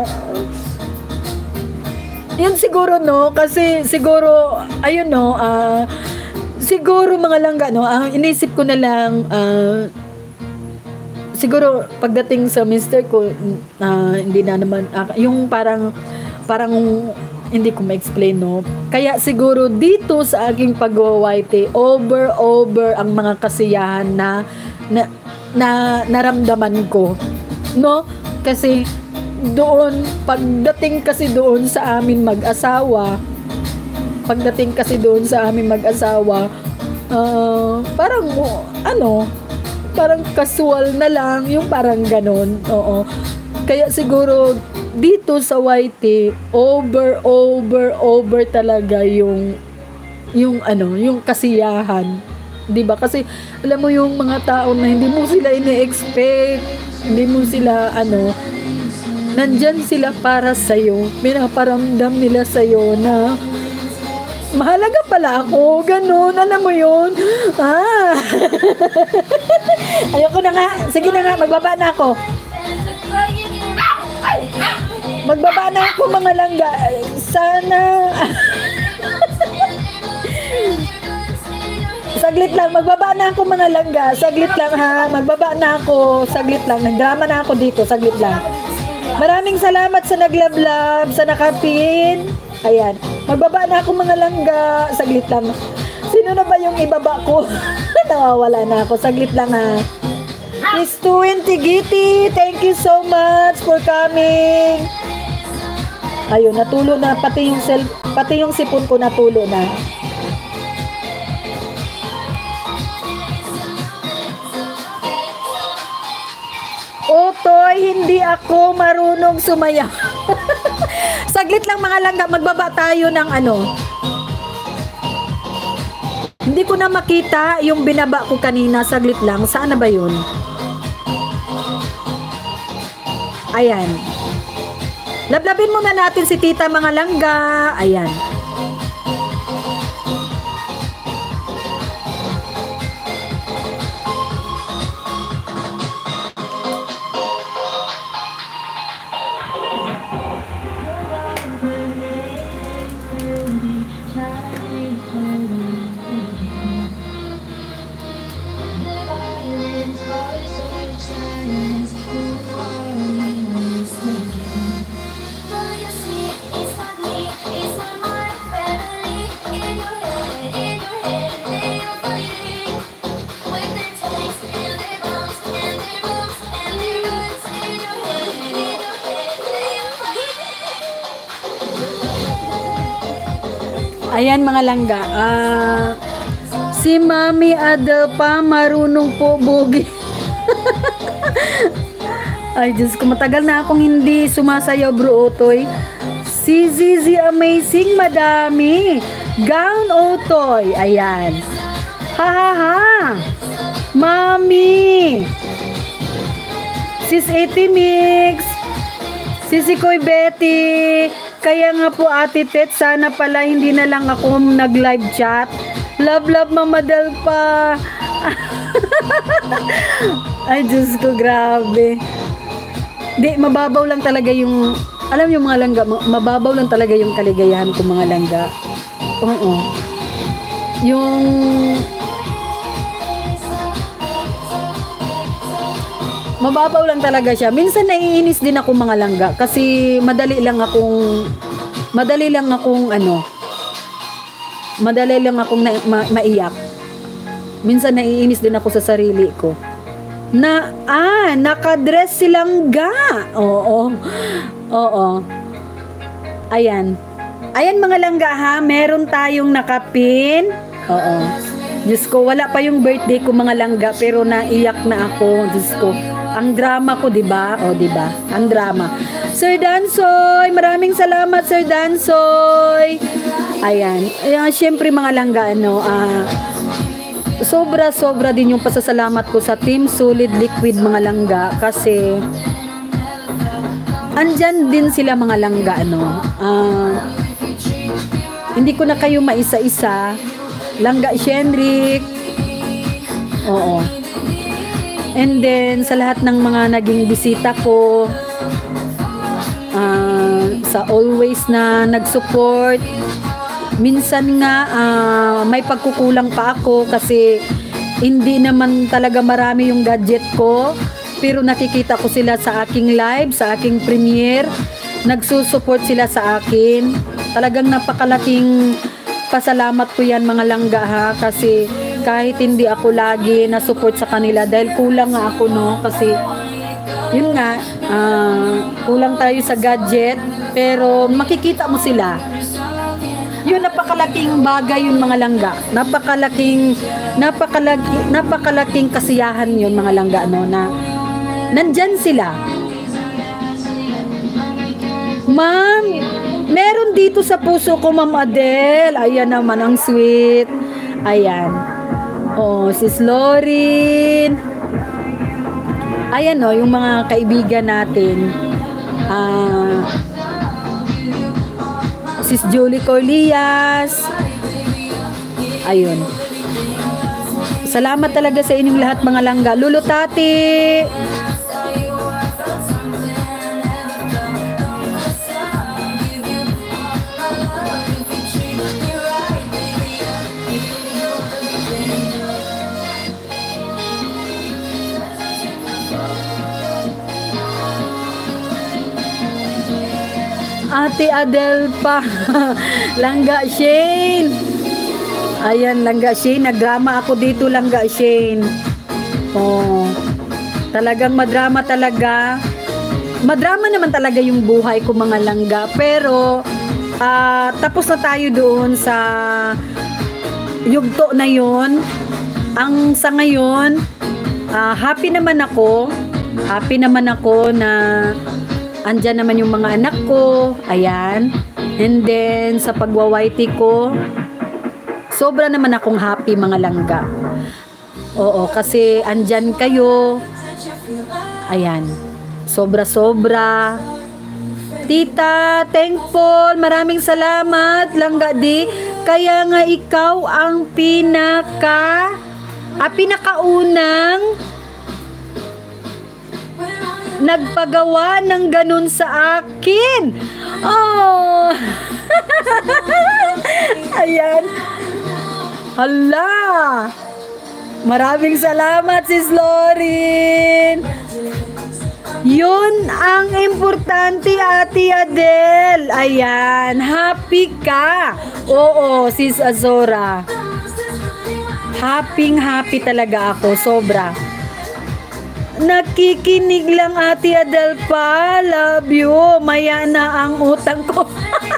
A: Yun siguro kasi siguro, ayun siguro mga langga inisip ko na lang, siguro pagdating sa mister ko, hindi na naman, yung parang hindi ko ma-explain kaya siguro dito sa aking pag-YT, over ang mga kasiyahan na naramdaman ko, kasi pagdating kasi doon sa amin mag-asawa, parang parang casual na lang, yung parang ganon. Oo. Kaya siguro dito sa YT, over talaga yung kasiyahan. 'Di ba? Kasi alam mo yung mga tao na hindi mo sila ine-expect, hindi mo sila nandyan sila para sa'yo. Pinaparamdam nila sa'yo na mahalaga pala ako, ganun, alam mo yun. Ayoko na nga, sige na nga, magbaba na ako mga langga, sana. Saglit lang, magbaba na ako mga langga, saglit lang ha, nagdrama na ako dito, saglit lang. Maraming salamat sa naglablab, sa nakapin. Ayan, magbaba na ako mga langga, saglit lang. Sino na ba yung ibaba ko? Nawawala na ako, saglit lang ha. Miss 20 Giti, thank you so much for coming. Ayun, natulo na, pati yung sipon ko natulo na. Otoy, hindi ako marunong sumayaw. Saglit lang mga langga, magbaba tayo ng Hindi ko na makita yung binaba ko kanina, saglit lang. Saan na ba yun? Ayan. Lablabin muna natin si tita mga langga. Ayan. Ayan mga langga, si Mami Adel pa marunong po bogi. Ay Diyos ko, matagal na akong hindi sumasayaw bro Otoy. Si Zizi Amazing madami. Gown Otoy, ayan. Ha. Mami. Sis 80 Mix. Sisi Koy Betty. Kaya nga po Ate Tet, sana pala hindi na lang ako nag-live chat. Love mamadal pa. Ay Diyos ko, grabe. Di, mababaw lang talaga yung, alam yung mga langga, mababaw lang talaga yung kaligayahan ko mga langga. Oo. Yung mababaw lang talaga siya. Minsan naiinis din ako mga langga kasi madali lang akong maiyak. Minsan naiinis din ako sa sarili ko. Nakadress silang ga. Oo. Ayan mga langga ha, meron tayong nakapin. Oo. Diyos ko, wala pa yung birthday ko mga langga, pero naiyak na ako. Diyos ko, ang drama ko, di ba? O, di ba? Ang drama. Sir Dansoy, maraming salamat, Sir Dansoy. Ayan. Siyempre mga langga, sobra din yung pasasalamat ko sa Team Solid Liquid mga langga kasi andyan din sila mga langga hindi ko na kayo maisa-isa. Langga Shenrik, oo, and then sa lahat ng mga naging bisita ko, sa always na nag-support. Minsan nga may pagkukulang pa ako kasi hindi naman talaga marami yung gadget ko, pero nakikita ko sila sa aking live, sa aking premiere, nagsusupport sila sa akin. Talagang napakalaking pasalamat ko yan mga langga ha, kasi kahit hindi ako lagi na support sa kanila dahil kulang nga ako kasi yun nga, kulang tayo sa gadget, pero makikita mo sila. Yun, napakalaking bagay yun mga langga. Napakalaking kasiyahan yun mga langga na nandyan sila. Ma'am, meron dito sa puso ko, Ma'am Adele. Ayan naman, ang sweet. Ayan. Oh, Sis Lorin. Ayan yung mga kaibigan natin. Sis Julie Corlias. Ayun. Salamat talaga sa inyong lahat mga langga. Lulu Tati. Ate Adele pa. Langga Shane. Ayan, Langga Shane. Nagdrama ako dito, Langga Shane. Oh. Talagang madrama talaga. Madrama naman talaga yung buhay ko mga langga. Pero, tapos na tayo doon sa yugto na yon. Ang sa ngayon, happy naman ako. Happy naman ako na andyan naman yung mga anak ko. Ayan. And then, sa pagwawaiti ko, sobra naman akong happy mga langga. Oo, kasi andyan kayo. Ayan. Sobra-sobra. Tita, thankful. Maraming salamat, Langga di. Kaya nga ikaw ang pinakaunang nagpagawa ng ganun sa akin. Oh. Ayan. Hala. Maraming salamat, Sis Lorin. Yun ang importante, Ate Adele. Ayan. Happy ka. Oo, Sis Azora. Happy talaga ako. Sobra. Nakikinig lang, Ate Adele pa. Love you. Maya na ang utang ko.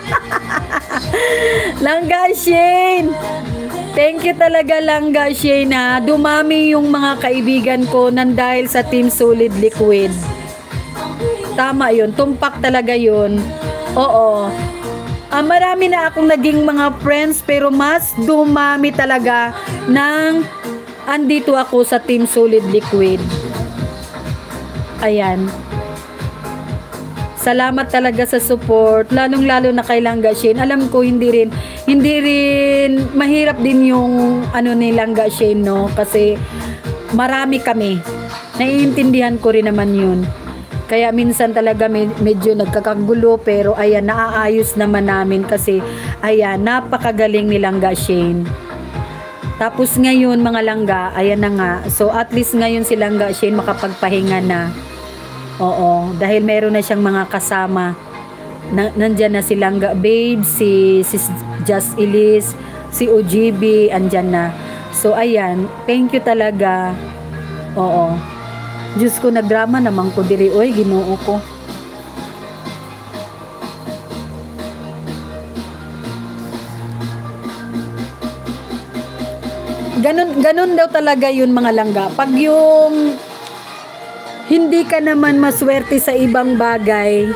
A: Langga Shane. Thank you talaga, Langga Shane, ha. Dumami yung mga kaibigan ko dahil sa Team Solid Liquid. Tama yun. Tumpak talaga yun. Oo. Marami na akong naging mga friends, pero mas dumami talaga andito ako sa Team Solid Liquid. Ayan. Salamat talaga sa support, lalong-lalo na kay Langga Shane. Alam ko hindi rin mahirap din yung ni Langga Shane, no, kasi marami kami. Naiintindihan ko rin naman yun. Kaya minsan talaga medyo nagkakagulo, pero ayan, naaayos naman namin kasi ayan, napakagaling ni Langga Shane. Tapos ngayon mga langga, ayan na nga. So at least ngayon si Langga Shane makapagpahinga na. Oo, dahil meron na siyang mga kasama. Nandyan na si Langga Babe, si Just Elise, si OGB, andyan na. So ayan, thank you talaga. Oo. Diyos ko, nagdrama naman ko diri. Oy, Ginoo ko. ganun daw talaga yun mga langga. Pag yung hindi ka naman maswerte sa ibang bagay,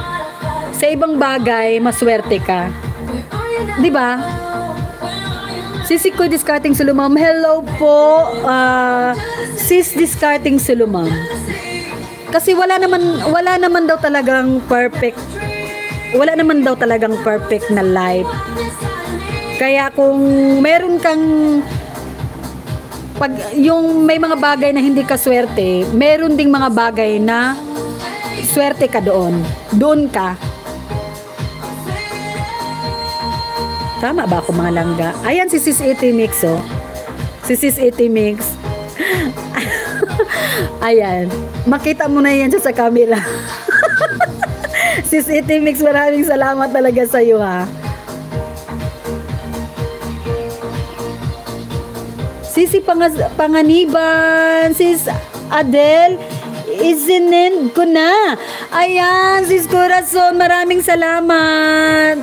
A: maswerte ka. 'Di ba? Sisikoy discarding Sulumam. Hello po, sis discarding Sulumam. Kasi wala naman daw talagang perfect. Wala naman daw talagang perfect na life. Kaya kung meron kang pag yung may mga bagay na hindi ka swerte, meron ding mga bagay na swerte ka doon. Doon ka. Tama ba ako mga langga? Ayan si Sis 80 Mix, oh. Si Sis 80 Mix. Ayan. Makita mo na yan siya sa camera. Sis 80 Mix, maraming salamat talaga sa iyo, ha. Sisi Panganiban, Sis Adele, isinend ko na. Ayan, Sis Corazon, maraming salamat.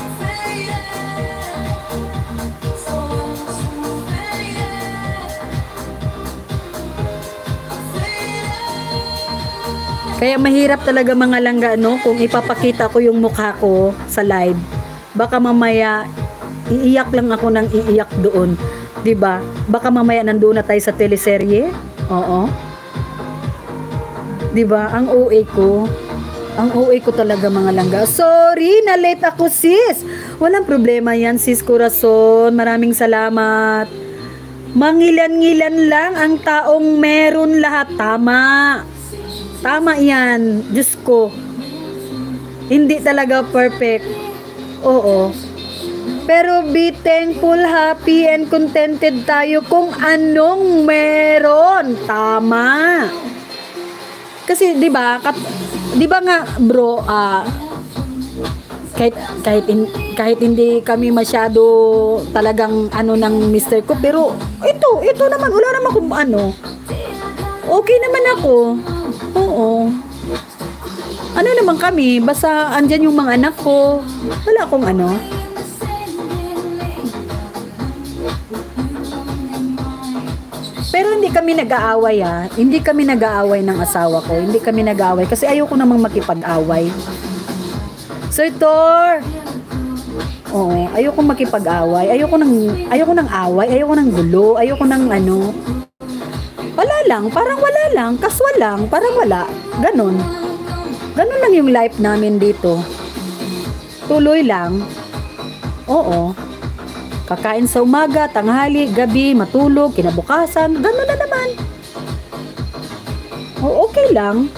A: Kaya mahirap talaga mga langga, no? Kung ipapakita ko yung mukha ko sa live, baka mamaya iiyak lang ako ng iiyak doon. 'Di ba? Baka mamaya nandoon na tayo sa teleserye. Oo. 'Di ba? Ang OA ko. Ang OA ko talaga mga langga. Sorry, na late ako, sis. Walang problema 'yan, sis Corazon. Maraming salamat. Mangilan-ngilan lang ang taong meron lahat. Tama. Tama 'yan. Diyos ko. Hindi talaga perfect. Oo. Pero be thankful, happy, and contented tayo kung anong meron. Tama. Kasi 'di ba? 'Di ba nga, bro, kahit hindi kami masyado talagang ano ng mister ko, pero ito naman wala naman akong ano. Okay naman ako. Oo. Ano naman kami, basta andyan yung mga anak ko. Wala akong ano. Pero hindi kami nag-aaway, ha. Hindi kami nag-aaway ng asawa ko. Hindi kami nag-aaway kasi ayoko namang makipag-away. So ito, ayoko makipag-away. Ayoko ng away, ayoko ng gulo, ayoko ng ano. Wala lang, parang wala lang, kaswal lang, parang wala. Ganon. Ganon lang yung life namin dito. Tuloy lang. Oo. Kakain sa umaga, tanghali, gabi, matulog, kinabukasan, gano'n na naman. O, okay lang.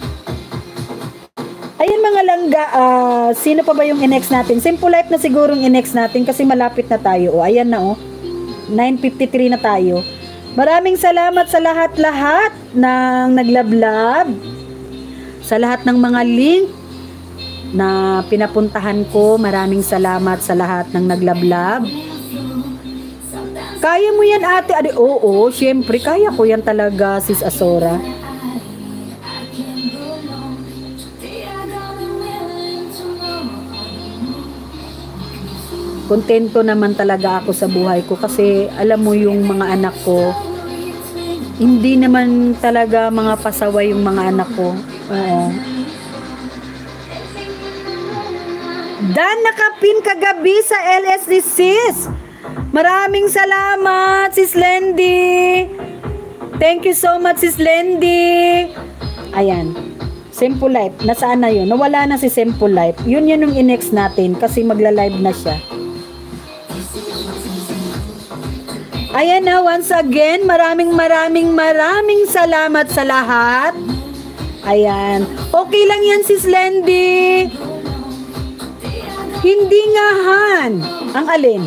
A: Ayan mga langga, sino pa ba yung in-next natin? Simple life na siguro yung in-next natin kasi malapit na tayo. O, ayan na, 9:53 na tayo. Maraming salamat sa lahat-lahat ng naglablab. Sa lahat ng mga link na pinapuntahan ko, maraming salamat sa lahat ng naglablab. Kaya mo yan, ate. Oo, syempre, kaya ko yan talaga, sis Azora. Kontento naman talaga ako sa buhay ko kasi alam mo yung mga anak ko, hindi naman talaga mga pasaway yung mga anak ko. Oo. Dan, nakapin kagabi sa LSD, sis. Maraming salamat, sis Lendy. Thank you so much, sis Lendy. Ayan. Simple Life. Nasaan na yun? Nawala na si Simple Life. Yun yung in-next natin kasi magla-live na siya. Ayan na, once again, maraming salamat sa lahat. Ayan. Okay lang yan, sis Lendy. Hindi nga, Han. Ang alin?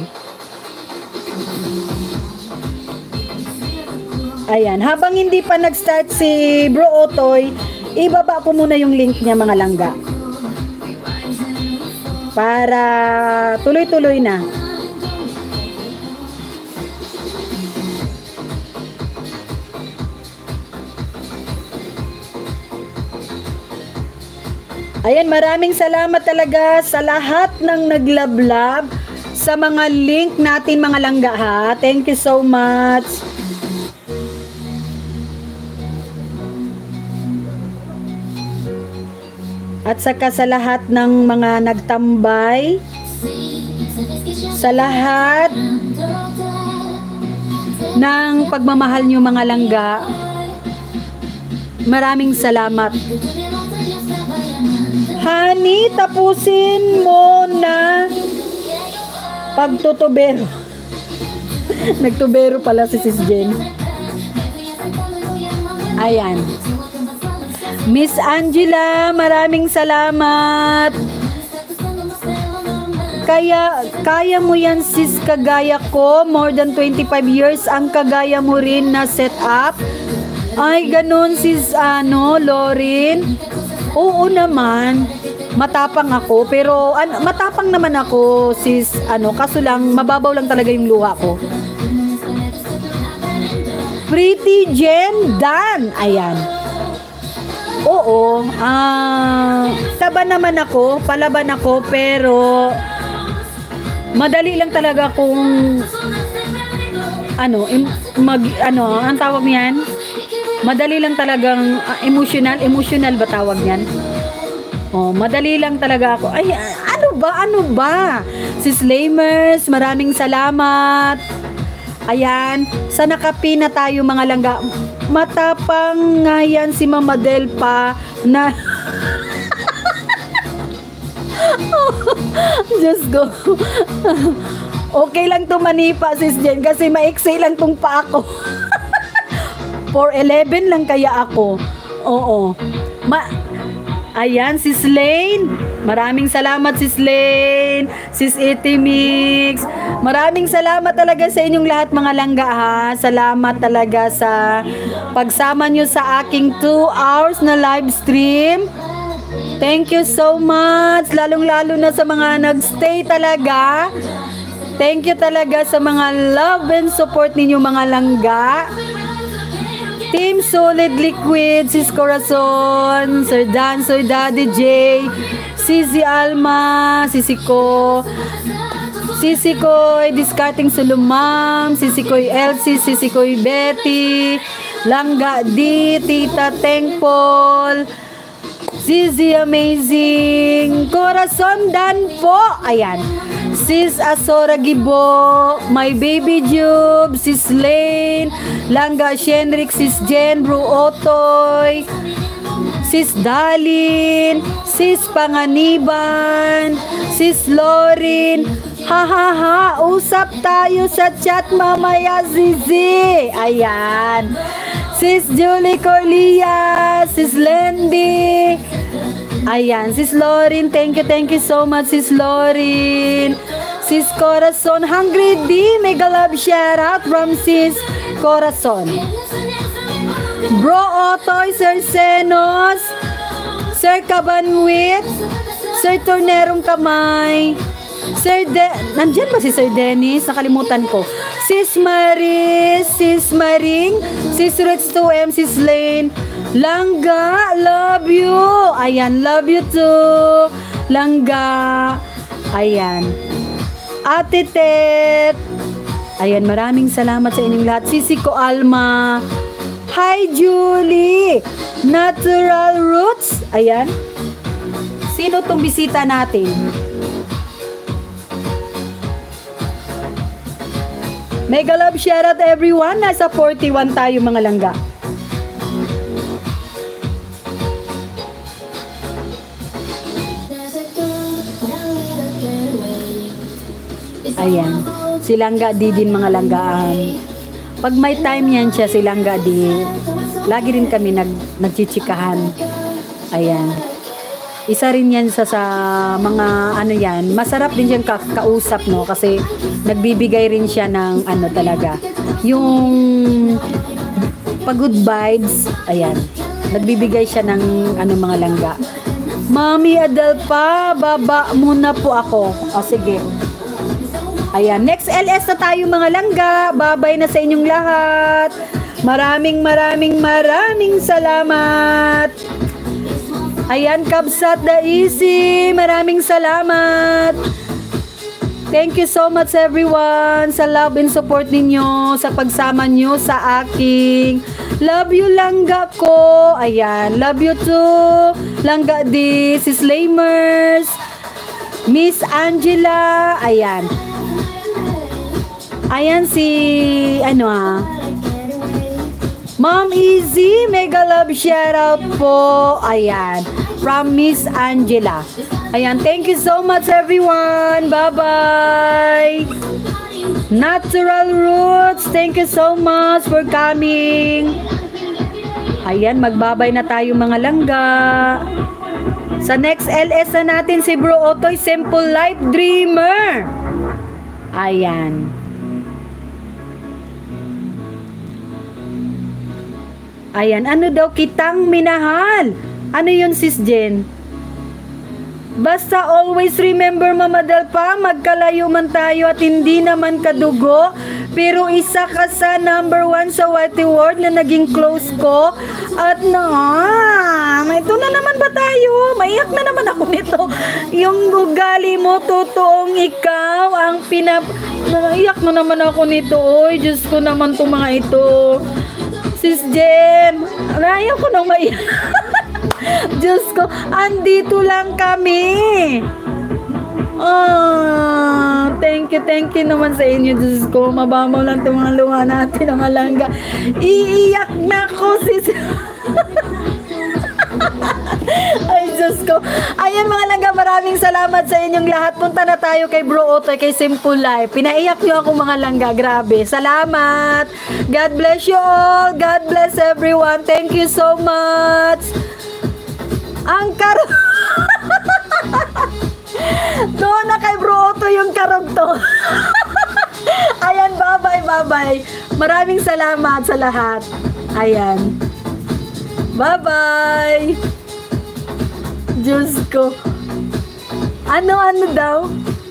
A: Ayan, habang hindi pa nag-start si Bro Otoy, ibaba ko muna yung link niya mga langga. Para tuloy-tuloy na. Ayan, maraming salamat talaga sa lahat ng naglablab, sa mga link natin mga langga ha. Thank you so much. At saka sa lahat ng mga nagtambay, sa lahat ng pagmamahal nyo mga langga, maraming salamat. Honey, tapusin mo na pagtutubero. Nagtubero pala si Sis Jen. Ayan. Miss Angela, maraming salamat. Kaya mo yan sis, kagaya ko. More than 25 years ang kagaya mo rin na set up. Ay, ganun sis, Lorin. Oo naman. Matapang ako. Pero, matapang naman ako sis, kaso lang, mababaw lang talaga yung luha ko. Pretty Jen Dan. Ayan. Oo, taban naman ako, palaban ako, pero madali lang talaga kung ang tawag niyan? Madali lang talagang emotional ba tawag niyan? Oh, madali lang talaga ako. Ay, ano ba? Sis Lamers, maraming salamat. Ayan, sa nakapi na tayo mga langga. Matapang nga yan si Mama Del pa na just go. Okay lang to manipa sis Jen kasi maiksi lang tong pa ako. 4'11 lang kaya ako. Oo. Ayan, Sis Lane. Maraming salamat, Sis Lane. Sis Iti Mix. Maraming salamat talaga sa inyong lahat mga langga ha. Salamat talaga sa pagsama nyo sa aking 2 hours na live stream. Thank you so much. Lalong-lalo na sa mga nagstay talaga. Thank you talaga sa mga love and support ninyo mga langga. Team Solid Liquid, Sis Corazon, Sir Dan, Sir Daddy J, Sisi Alma, Sisi Koy, Discarding Sulumam, Sisi Koy Elsie, Sisi Koy Betty, Langga D, Tita Thankful, Zizi Amazing, Corazon Dan po, ayan. Sis Asora Gibo, My Baby Jube, Sis Lane, Langga Shenrik, Sis Jen, Bro Otoy, Sis Dalin, Sis Panganiban, Sis Lorin. Ha, usap tayo sa chat mamaya, Zizi. Ayan. Sis Julie Corlia, Sis Lendy. Ayan, Sis Lorin, thank you so much, Sis Lorin. Sis Corazon, Hungry D, mega love shout out from Sis Corazon. Bro Otoy, Sir Senos, Sir Cabanwit, Sir Tornerong Kamay, nandyan ba si Sir Dennis? Nakalimutan ko. Sis Maris, Sis Maring, Sis Rich 2M, Sis Lane, Langga, love you. Ayan, love you too. Langga. Ayan. Ate Tet. Ayan, maraming salamat sa inyong lahat. Sisi ko Alma. Hi Julie. Natural Roots. Ayan. Sino tong bisita natin? Mega love shoutout everyone. Nasa 41 tayo mga langga. Ayan. Si Langga di din mga langgaan. Pag may time yan siya, si Langga di, lagi rin kami nagchichikahan. Ayan. Isa rin yan sa mga yan. Masarap din siyang kausap, no? Kasi nagbibigay rin siya ng talaga. Yung pag-good vibes, ayan. Nagbibigay siya ng mga langga. Mami Adelpa, baba muna po ako. O sige. Ayan, next LS na tayo mga langga. Babay na sa inyong lahat. Maraming salamat. Ayan, Kabsat the Easy. Maraming salamat. Thank you so much everyone sa love and support ninyo, sa pagsama nyo sa aking love you langga ko. Ayan, love you too. Langga di, Sis Lamers, Miss Angela, ayan. Ayan si, Ma'am Easy, mega love shoutout po. Ayan, from Miss Angela. Ayan, thank you so much everyone. Bye-bye. Natural Roots, thank you so much for coming. Ayan, magbabay na tayo mga langga. Sa next LS na natin si Bro Otoy, Simple Life Dreamer. Ayan. Ayan, ano daw kitang minahal? Ano yun, Sis Jen? Basta always remember, Mama Delpa, magkalayo man tayo at hindi naman kadugo, pero isa ka sa number 1 sa Whitey World na naging close ko. At ito na naman ba tayo? Maiyak na naman ako nito. Yung ugali mo, totoong ikaw ang naiyak na naman ako nito. Oy, Diyos ko naman itong mga ito. Sis Jen, ayaw ko nang maiyak. Diyos ko, andito lang kami. Thank you naman sa inyo. Diyos ko, mababaw lang itong mga luha natin, ang alangga. Iiyak na ko, sis. Ay, Diyos ko. Ayan mga langga, maraming salamat sa inyong lahat. Punta na tayo kay Bro Otoy, kay Simple Life. Pinaiyak nyo ako mga langga. Grabe. Salamat. God bless you all. God bless everyone. Thank you so much. Ang doon na kay Bro Otoy yung karog to. Ayan, bye-bye. Maraming salamat sa lahat. Ayan. Bye-bye. Diyos ko. Ano daw?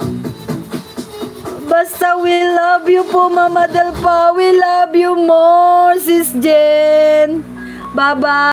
A: Basta we love you po, Mama Delpa. We love you more, Sis Jen. Bye-bye.